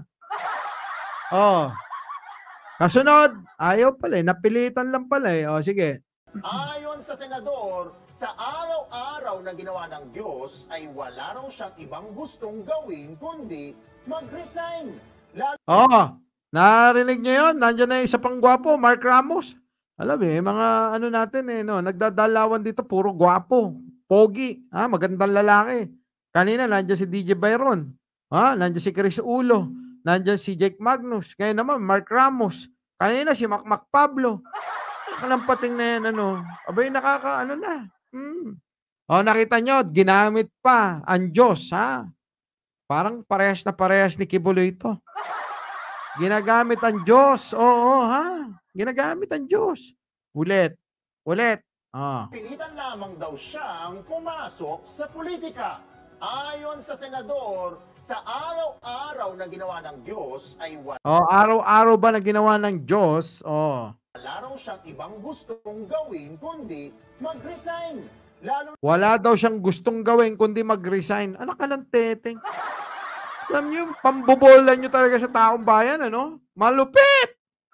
Oh. Kasunod, ayaw pala eh. Napilitan lang pala eh. Oh, sige. Ayon sa senador, sa araw-araw na ginawa ng Diyos ay wala raw siyang ibang gustong gawin kundi mag-resign. Lalo Oo, narinig niyo yun? Nandiyan na yung isa pang gwapo, Mark Ramos. Alam eh, mga ano natin eh, no, nagdadalawan dito, puro gwapo, pogi, ha, magandang lalaki. Kanina, nandiyan si D J Byron, ha, nandiyan si Chris Ulo, nandiyan si Jake Magnus, ngayon naman, Mark Ramos. Kanina, si Macmac Pablo. Kalampating na yan, ano. Abay, nakaka, ano na. Hmm. O, nakita nyo, ginamit pa ang Diyos, ha? Parang parehas na parehas ni Kibuloy ito. Ginagamit ang Diyos. Oo, ha? Ginagamit ang Diyos. Ulit. Ulit. Ah. pilitan lamang daw siyang pumasok sa politika. Ayon sa senador, sa araw-araw na ginawa ng Diyos ay wala Oh, araw-araw ba na ginawa ng Diyos? Oh. raw siyang ibang gustong gawin kundi mag-resign. Lalo Wala daw siyang gustong gawin kundi mag-resign. Anak ka ng teteng. Alam niyo, pambobolan niyo talaga sa taong bayan, ano? Malupit!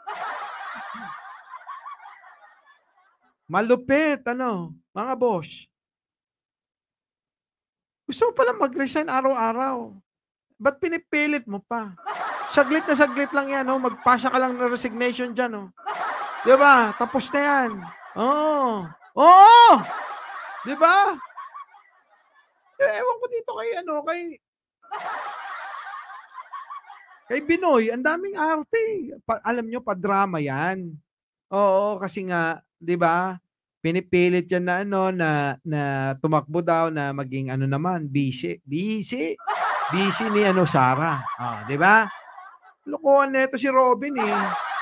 Malupit, ano? Mga boss. Gusto mo pala mag-resign araw-araw. Ba't pinipilit mo pa? Saglit na saglit lang yan, oh. Magpasa ka lang ng resignation dyan, oh. Diba? Tapos na yan. Oo. Oo! Diba? Eh, ewan ko dito kay, ano, kay... Kay Binoy, ang daming arte. Pa, alam nyo, pa-drama yan. Oo, kasi nga, di ba, pinipilit yan na, ano, na, na tumakbo daw na maging, ano naman, busy. Busy. Busy ni, ano, Sarah. Oh, di ba? Lokohan nito si Robin, eh.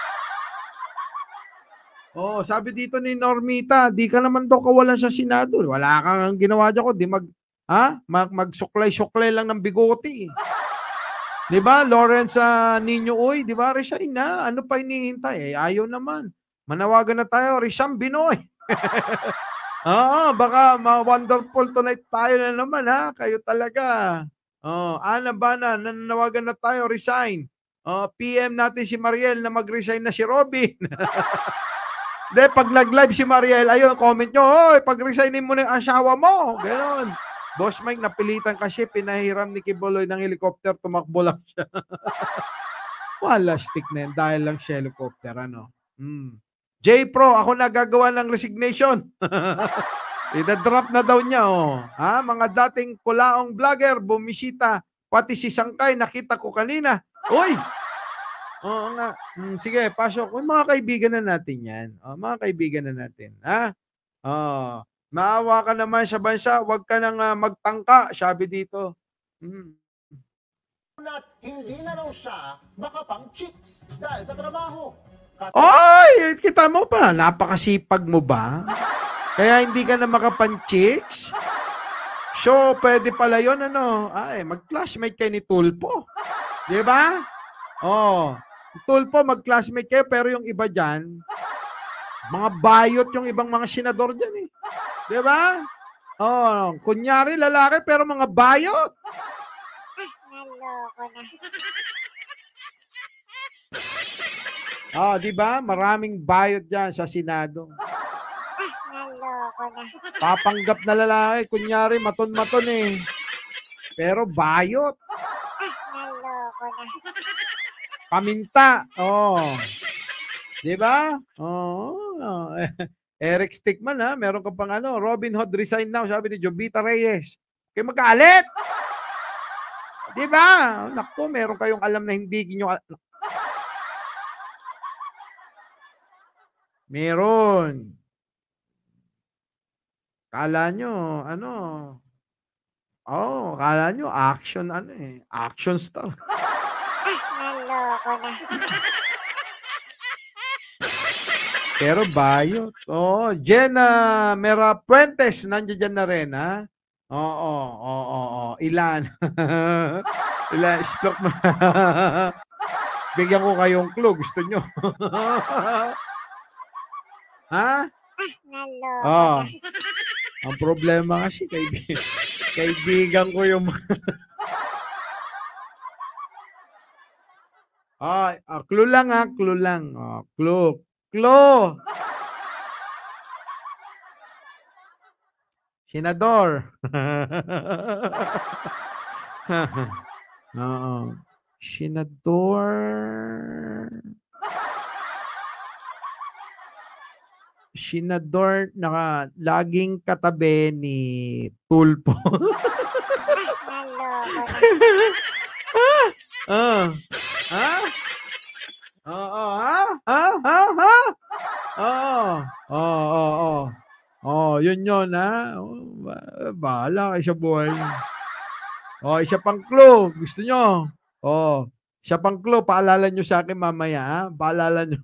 Oh, sabi dito ni Normita, di ka naman daw kawalan sa Senado. Wala kang ginawa dyan ko. Di mag, ha? Mag, magsuklay-suklay lang ng bigoti. Di ba? Lawrence uh, Nino Uy, di ba? Resign na. Ano pa hinihintay? Eh, ayaw naman. Manawagan na tayo. Resign Binoy. Oo, baka ma-wonderful tonight tayo na naman, ha? Kayo talaga. Oh, ana ba na? Nananawagan na tayo. Resign. Oh, P M natin si Mariel na mag-resign na si Robin. De, pag nag-live si Mariel, ayun, comment nyo, hoy, pag-resignin mo na yung asawa mo. Ganon. Boss Mike, napilitan kasi, pinahiram ni Kibuloy ng helicopter, tumakbo lang siya. Wala, stick na yun, dahil lang siya helicopter, ano. Hmm. J-Pro, ako nagagawa ng resignation. Ida-drop na daw niya, oh. Ha? Mga dating kulaong vlogger, bumisita, pati si Sangkay, nakita ko kanina. Uy! Oo nga. Hmm, sige, pasok. Uy, mga kaibigan na natin yan. Oh, mga kaibigan na natin. Ha? Oh, maawa ka naman sa bansa, huwag ka nang uh, magtangka, sabi dito. Hmm. at hindi na raw siya makapang chicks dahil sa trabaho. Kasi Oy! Kita mo pa, napakasipag mo ba? Kaya hindi ka na makapang-chicks? So, pwede pala yun, ano? Ay, mag-classmate kayo ni Tulpo. Di ba? Oh, Tulpo, mag-classmate kayo, pero yung iba dyan, mga bayot yung ibang mga senador dyan eh. Di ba? Oh, kunyari lalaki, pero mga bayot. Naloko na. Ah, di ba? Maraming bayot dyan sa Senado. Naloko na. Papanggap na lalaki, kunyari maton-maton eh. Pero bayot. Naloko na. Paminta. Oh. Di ba? Oh. Eric Stickman ha, meron ka pang ano, Robin Hood resign now, sabi ni Jovita Reyes. Kayo magalit. Di ba? Naku, meron kayong alam na hindi niyo. Meron. Kala nyo, ano, oh, kala nyo, action, ano eh, action star. Naloko na. Pero bayot. Oh, Jenna Mera Puentes, nandiyan dyan na rin, ha? Oo, oo, oo, ilan? Ilan, splok mo. Bigyan ko kayong clue, gusto nyo. Ha? Naloko Oh. na. Ang problema kasi, kaibigan, kaibigan ko yung... ah, ah, clue lang ha, clue lang. Oh, clue. Clue. Senador. Oo. Senador. Senador na laging katabi ni Tulfo. Ah, ah, oo, ha? Ha? Ha? Ha? Oo. Oo, oo. Oh, yun yun, ha? Oh, ba- bahala kayo sa buhay niyo. Oh, isa pang clue. Gusto nyo? Oh, isa pang clue. Paalala nyo sa akin mamaya, ha? Paalala nyo.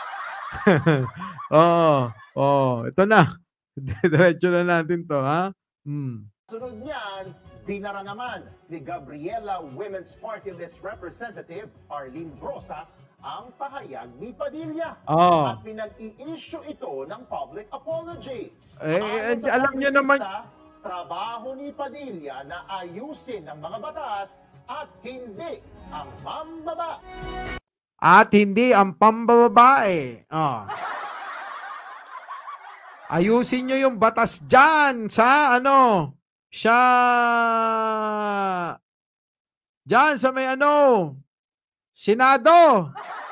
Oo. Oh, ito na. Diretso na natin to, ha? Hmm. Sunod niyan, binara naman ni Gabriela Women's Party List Representative Arlene Brosas ang pahayag ni Padilla. Oh. At pinag-i-issue ito ng public apology. Eh, Ayon sa alam niyo kongresista, naman- trabaho ni Padilla na ayusin ang mga batas at hindi ang mambaba. At hindi ang pambababae. Oh. Ayusin nyo yung batas dyan sa ano, sa dyan sa may ano, Senado.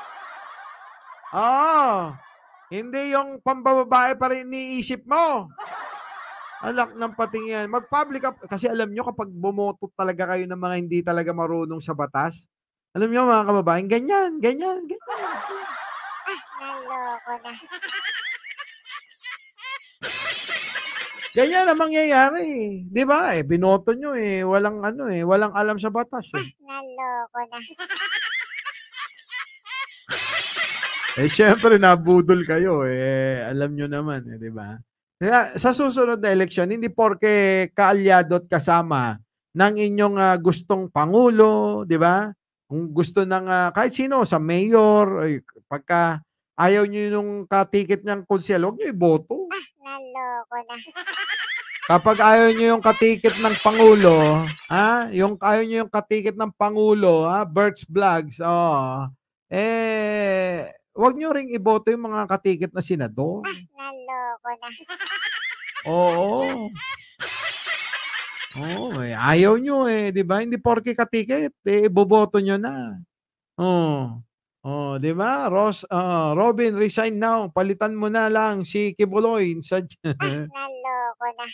Oo. Hindi yung pambababae pa rin iniisip mo. Alak ng pating yan. Mag-public up. Kasi alam nyo kapag bumoto talaga kayo ng mga hindi talaga marunong sa batas, alam nyo mga kababaeng, ganyan, ganyan, ganyan. Naloko na. Ganyan ang mangyayari. Di ba? Eh, binoto nyo eh. Walang ano eh. Walang alam sa batas eh. Naloko na. Eh, syempre, nabudol kayo eh. Alam nyo naman eh, di ba? Kaya, sa susunod na eleksyon, hindi porke kaalyado at kasama ng inyong uh, gustong pangulo, di ba? Kung gusto ng uh, kahit sino, sa mayor, ay, pagka ayaw nyo yung katikit niyang konsyel, huwag nyo iboto. Naloko na. Kapag ayaw nyo yung katikit ng Pangulo, ha? Yung ayaw nyo yung katikit ng Pangulo, ha? Berks Vlogs, oh. Eh, wag nyo ring iboto yung mga katikit na senador. Naloko na. Oo. Oo, eh, ayaw nyo eh, di ba? Hindi porke katikit, eh, iboboto nyo na. Oh. Oh, di ba? Ros, uh, Robin, resign now. Palitan mo na lang si Kibuloy sa Naloko na.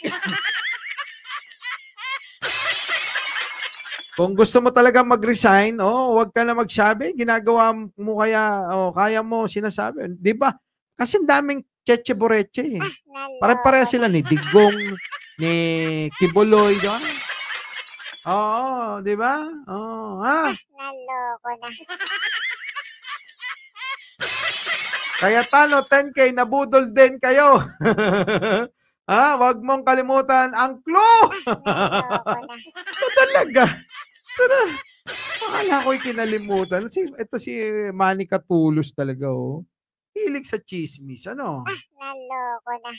Kung gusto mo talaga mag-resign, oh, wag ka na magsabi. Ginagawa mo kaya, oh, kaya mo sinasabi. Di ba? Kasi ang daming cheche boreche eh. Pare-pare sila ni Digong, ni Kibuloy, di ba? Oo, di ba? Oo, ha? Naloko na. Kaya talo, ten K, nabudol din kayo. Ha? Wag mong kalimutan ang clue. Ito talaga. Tara. Akala ko'y kinalimutan. Si, ito si Manny Catulos talaga, oh. Hilig sa chismis, ano? Naloko na.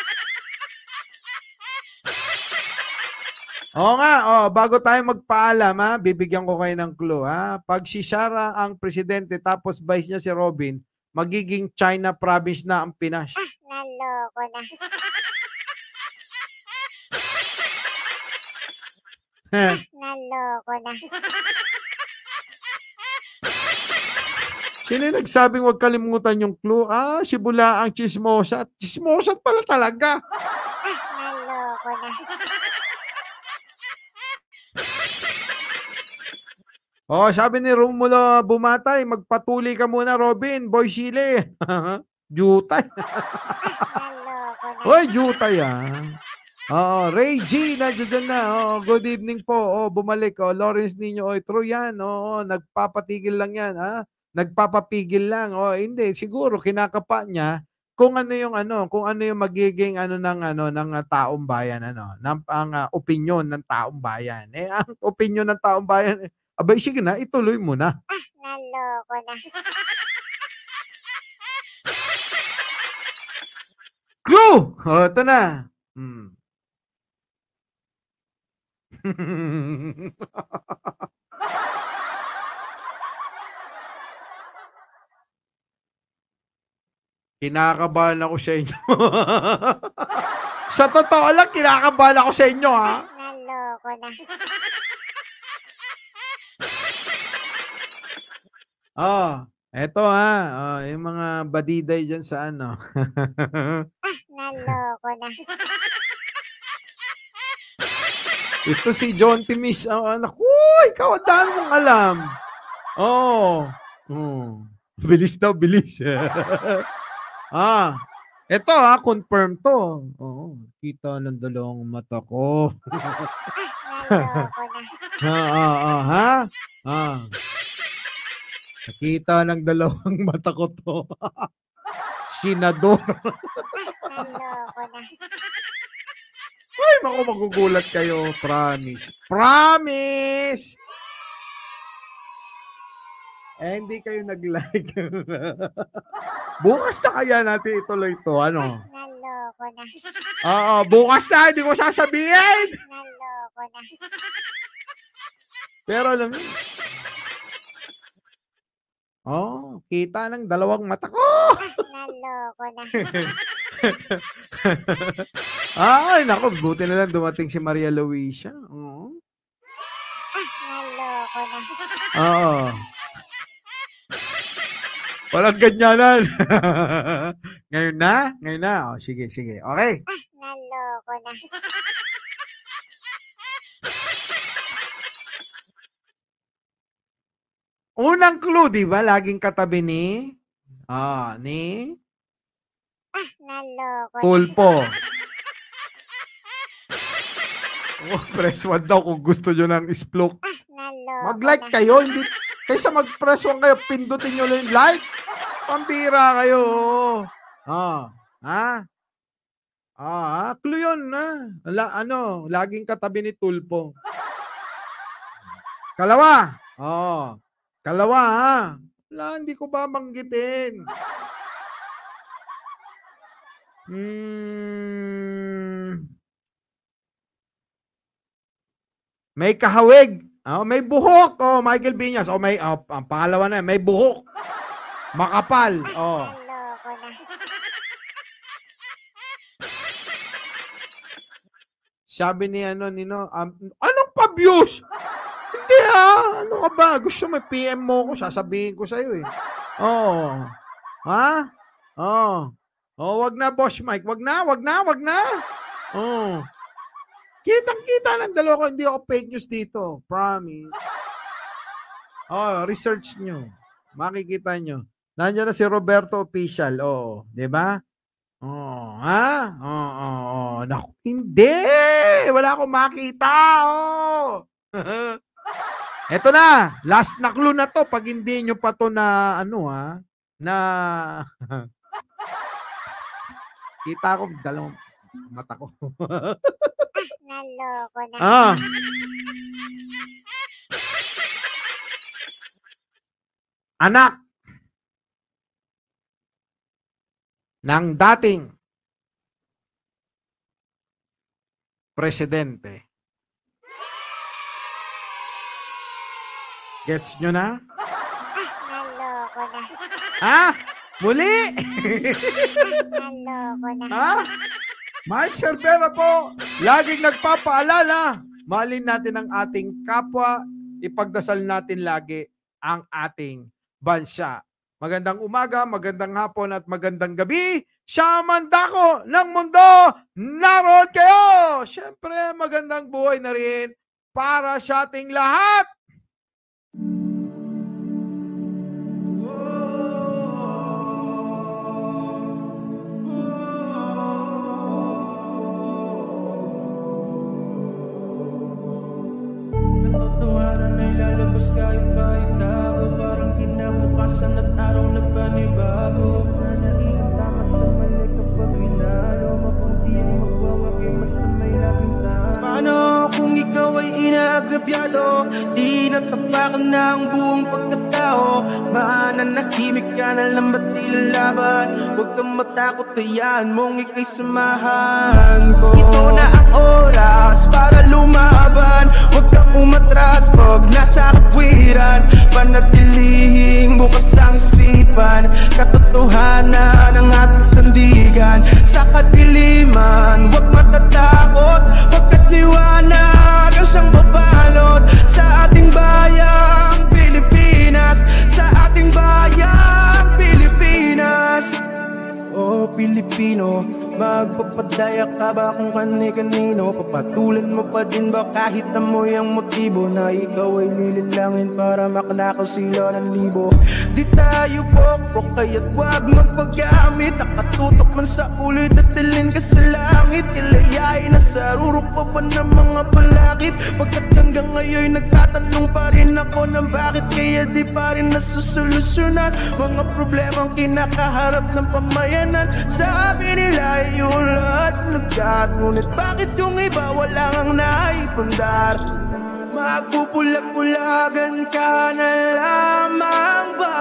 Oo nga, oh, bago tayo magpaalam, ha, bibigyan ko kayo ng clue, ha. Pag si Sara ang presidente tapos vice niya si Robin, magiging China province na ang Pinas. Naloko na. Naloko na. Sino yung nagsabing huwag kalimutan yung clue? Ah, si Bula ang chismosa. Chismosa pala talaga. Naloko na. Oh, sabi ni Romulo Bumatay, magpatuloy ka muna, Robin. Boy Chile. Jutay. Naloko na. Hoy, jutay ah. Oo, Ray G, nandiyan na. Oh, good evening po. Oh, bumalik. Oh, Lawrence Nino. Oh, true yan. Oo, nagpapatigil lang yan. Ha? Nagpapapigil lang. Oh, hindi. Siguro, kinakapa niya kung ano yung ano, kung ano yung magiging ano ng ano ng uh, taong bayan ano, ng ang uh, opinion ng taong bayan. Eh ang opinion ng taong bayan, abay sige na, ituloy mo na. Naloko na. Clue! Oh, ito na. Hmm. Kinakabahan ako sa inyo. Sa totoo lang, kinakabahan ako sa inyo, ha? Naloko na. Oh, eto ha. Oh, yung mga badiday dyan sa ano. Ah, naloko na. Ito si John Timis. Oh, anak. Uy, ikaw, ang dami mong alam. Oh. oh. Bilis daw, bilis. ah. Ito ha, confirm to. Oh, kita ng dalawang mata ko. Ah, naloko na. ah, ah, ah, ha? Ah. Nakita ng dalawang mata ko to. Senador. Ah, naloko na. Ay, naku, magugulat kayo. Promise. Promise! Eh, hindi kayo nag-like. Bukas na kaya natin ituloy ito. Ano? Naloko na. Oo, bukas na. Hindi ko sasabihin. Naloko na. Pero alam niyo. Oh, kita ng dalawang mata ko. Naloko na. Ay, naku, buti na lang dumating si Maria Luisa. Oo. Ah, naloko na. Oo. Walang ganyanan. Ngayon na? Ngayon na? Oh, sige, sige. Okay. Ah, naloko na. Unang clue, di ba? Laging katabi ni? Ah, ni? Ah, naloko na. Tulpo. Oh, press one daw kung gusto nyo ng isplok. Ah, naloko Mag-like na. kayo, hindi kaysa mag-press one kayo, pindutin nyo lang yung like. Pambira kayo. Ah, ha? Ah, clue yun, ha? La, ano, laging katabi ni Tulpo. Kalawa. Oh. Kalawa, ha? Wala, hindi ko ba banggitin? Hmm. May kahawig. Oh, may buhok. Oh, Michael Biñas. Oh, may oh, ang pangalawa na, may buhok. Makapal. Oh. Naloko na. Sabi ni ano nino, um, anong pa-views? Hindi ah. Ano ka ba? Gusto mo P M mo ko, sasabihin ko sa iyo eh. Oh. Ha? Oh. Oh, wag na Boss Mike. Wag na, wag na, wag na. Oh. Kitang-kita ng dalawa ko, hindi ako fake news dito. Promise. Oh, research nyo. Makikita nyo. Nandiyan na si Roberto Official. Oh, di ba? Oh, ha? Oh, oh, oh. Naku, hindi. Wala akong makita. Oh. Eto na. Last na clue na to. Pag hindi nyo pa to na, ano ha, na, kita ko dalawang mata ko. Naloko na. Ah. Anak ng dating presidente. Gets nyo na? Naloko na. Ha? Muli? Naloko na. Ha? Mike Cervera po, laging nagpapaalala, mahalin natin ang ating kapwa, ipagdasal natin lagi ang ating bansa. Magandang umaga, magandang hapon at magandang gabi. Siya man dako ng mundo, naroon kayo! Siyempre, magandang buhay na rin para sa ating lahat. Katotohanan ay lalabas kahit bahit tago. Parang kinabukasan at araw na panibago. Nanaiing tama sa mali kapag hinalo. Mabuti ang magwawag ay masamay laging talo. Paano kung ikaw ay inaagrabyado? Di natapakan na ang buong pagkatao. Mananahimik ka na lang ba't ilalaban? Huwag kang matakot, hayaan mong ika'y samahan ko. Ito na ang oras para lumaban. Huwag kang umatras pag nasa katwiran. Panatilihing bukas ang isipan. Katotohanan ang ating sandigan. Sa kadiliman, huwag ka ba kung kani-kanino? Papatulan mo pa din ba kahit amoy ang motibo na ikaw ay lililangin para makanakaw sila ng libo? Di tayo pokpok kaya't wag magpagamit, nakatutok man sa ulit at tilin ka sa langit. Kilayain na sa rurok pa pa ng mga balakid, pagkat hanggang ngayon nagtatanong pa rin ako ng bakit kaya di pa rin nasusolusyonan mga problemang kinakaharap ng pamayanan. Sabi nila yung lahat nagkat, ngunit bakit yung iba wala ang naipundar? Magpupulag-pulagan ka na lamang ba?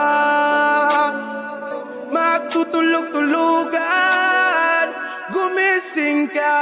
Magtutulog-tulugan, gumising ka.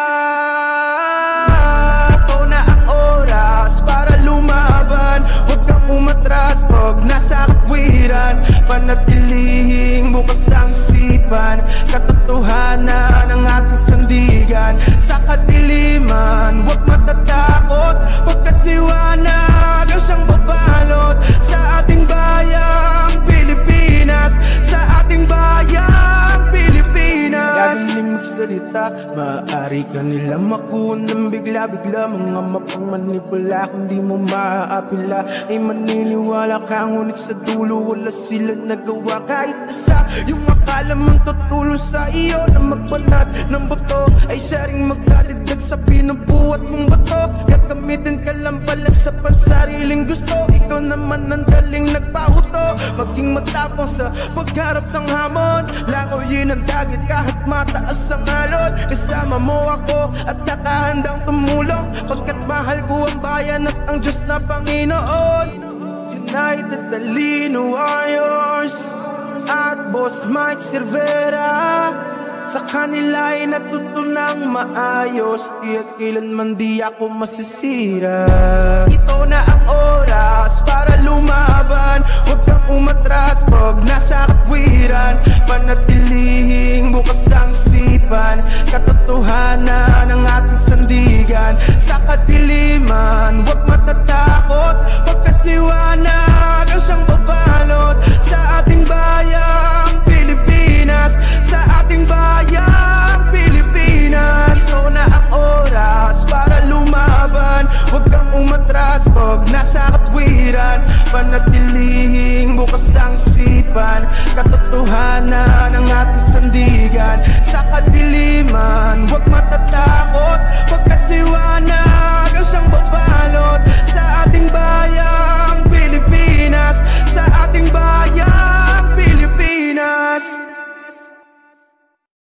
Ito na ang oras para lumaban, huwag kang umatras pag nasa katwiran. Panatilihing bukas ang sipan, katotohanan ng ating sandigan. Sa kadiliman, huwag matatakot, pagkat liwanag ang siyang babalot sa ating bayang Pilipinas, sa ating bayang Pilipinas. Gagaling magsalita, maaari ka nila makuha ng bigla-bigla. Mga mapangmanipula, kung di mo maaapila ay maniniwala ka, ngunit sa dulo wala sila nagawa kahit isa. Yung akala mong tutulong sa iyo na magbanat ng buto ay siya ring magdadagdag sa pinubuhat mong bato. Gagamitin ka lang pala sa pansariling gusto, ikaw naman ang daling nagpahuto. Maging matapang sa pagharap ng hamon, langoyin ang dagit kahit mataas ang alon. Kasama mo ako at kakahandang tumulong, pagkat mahal ko ang bayan at ang Diyos na Panginoon. United Talino Warriors at Boss Mike Cervera, sa kanila ay natutunang maayos, kaya't kailanman di ako masisira. Ito na ang oras para lumaban, huwag kang umatras pag nasa katwiran. Panatilihing bukas ang sipan, katotohanan ng ating sandigan. Sa kadiliman, huwag matatakot, pagkat liwanag ang siyang babalot sa ating bayang Pilipinas, sa ating bayang Pilipinas. Ito na ang oras para lumaban, huwag kang umatras pag nasa katwiran. Panatilihing bukas ang sipan,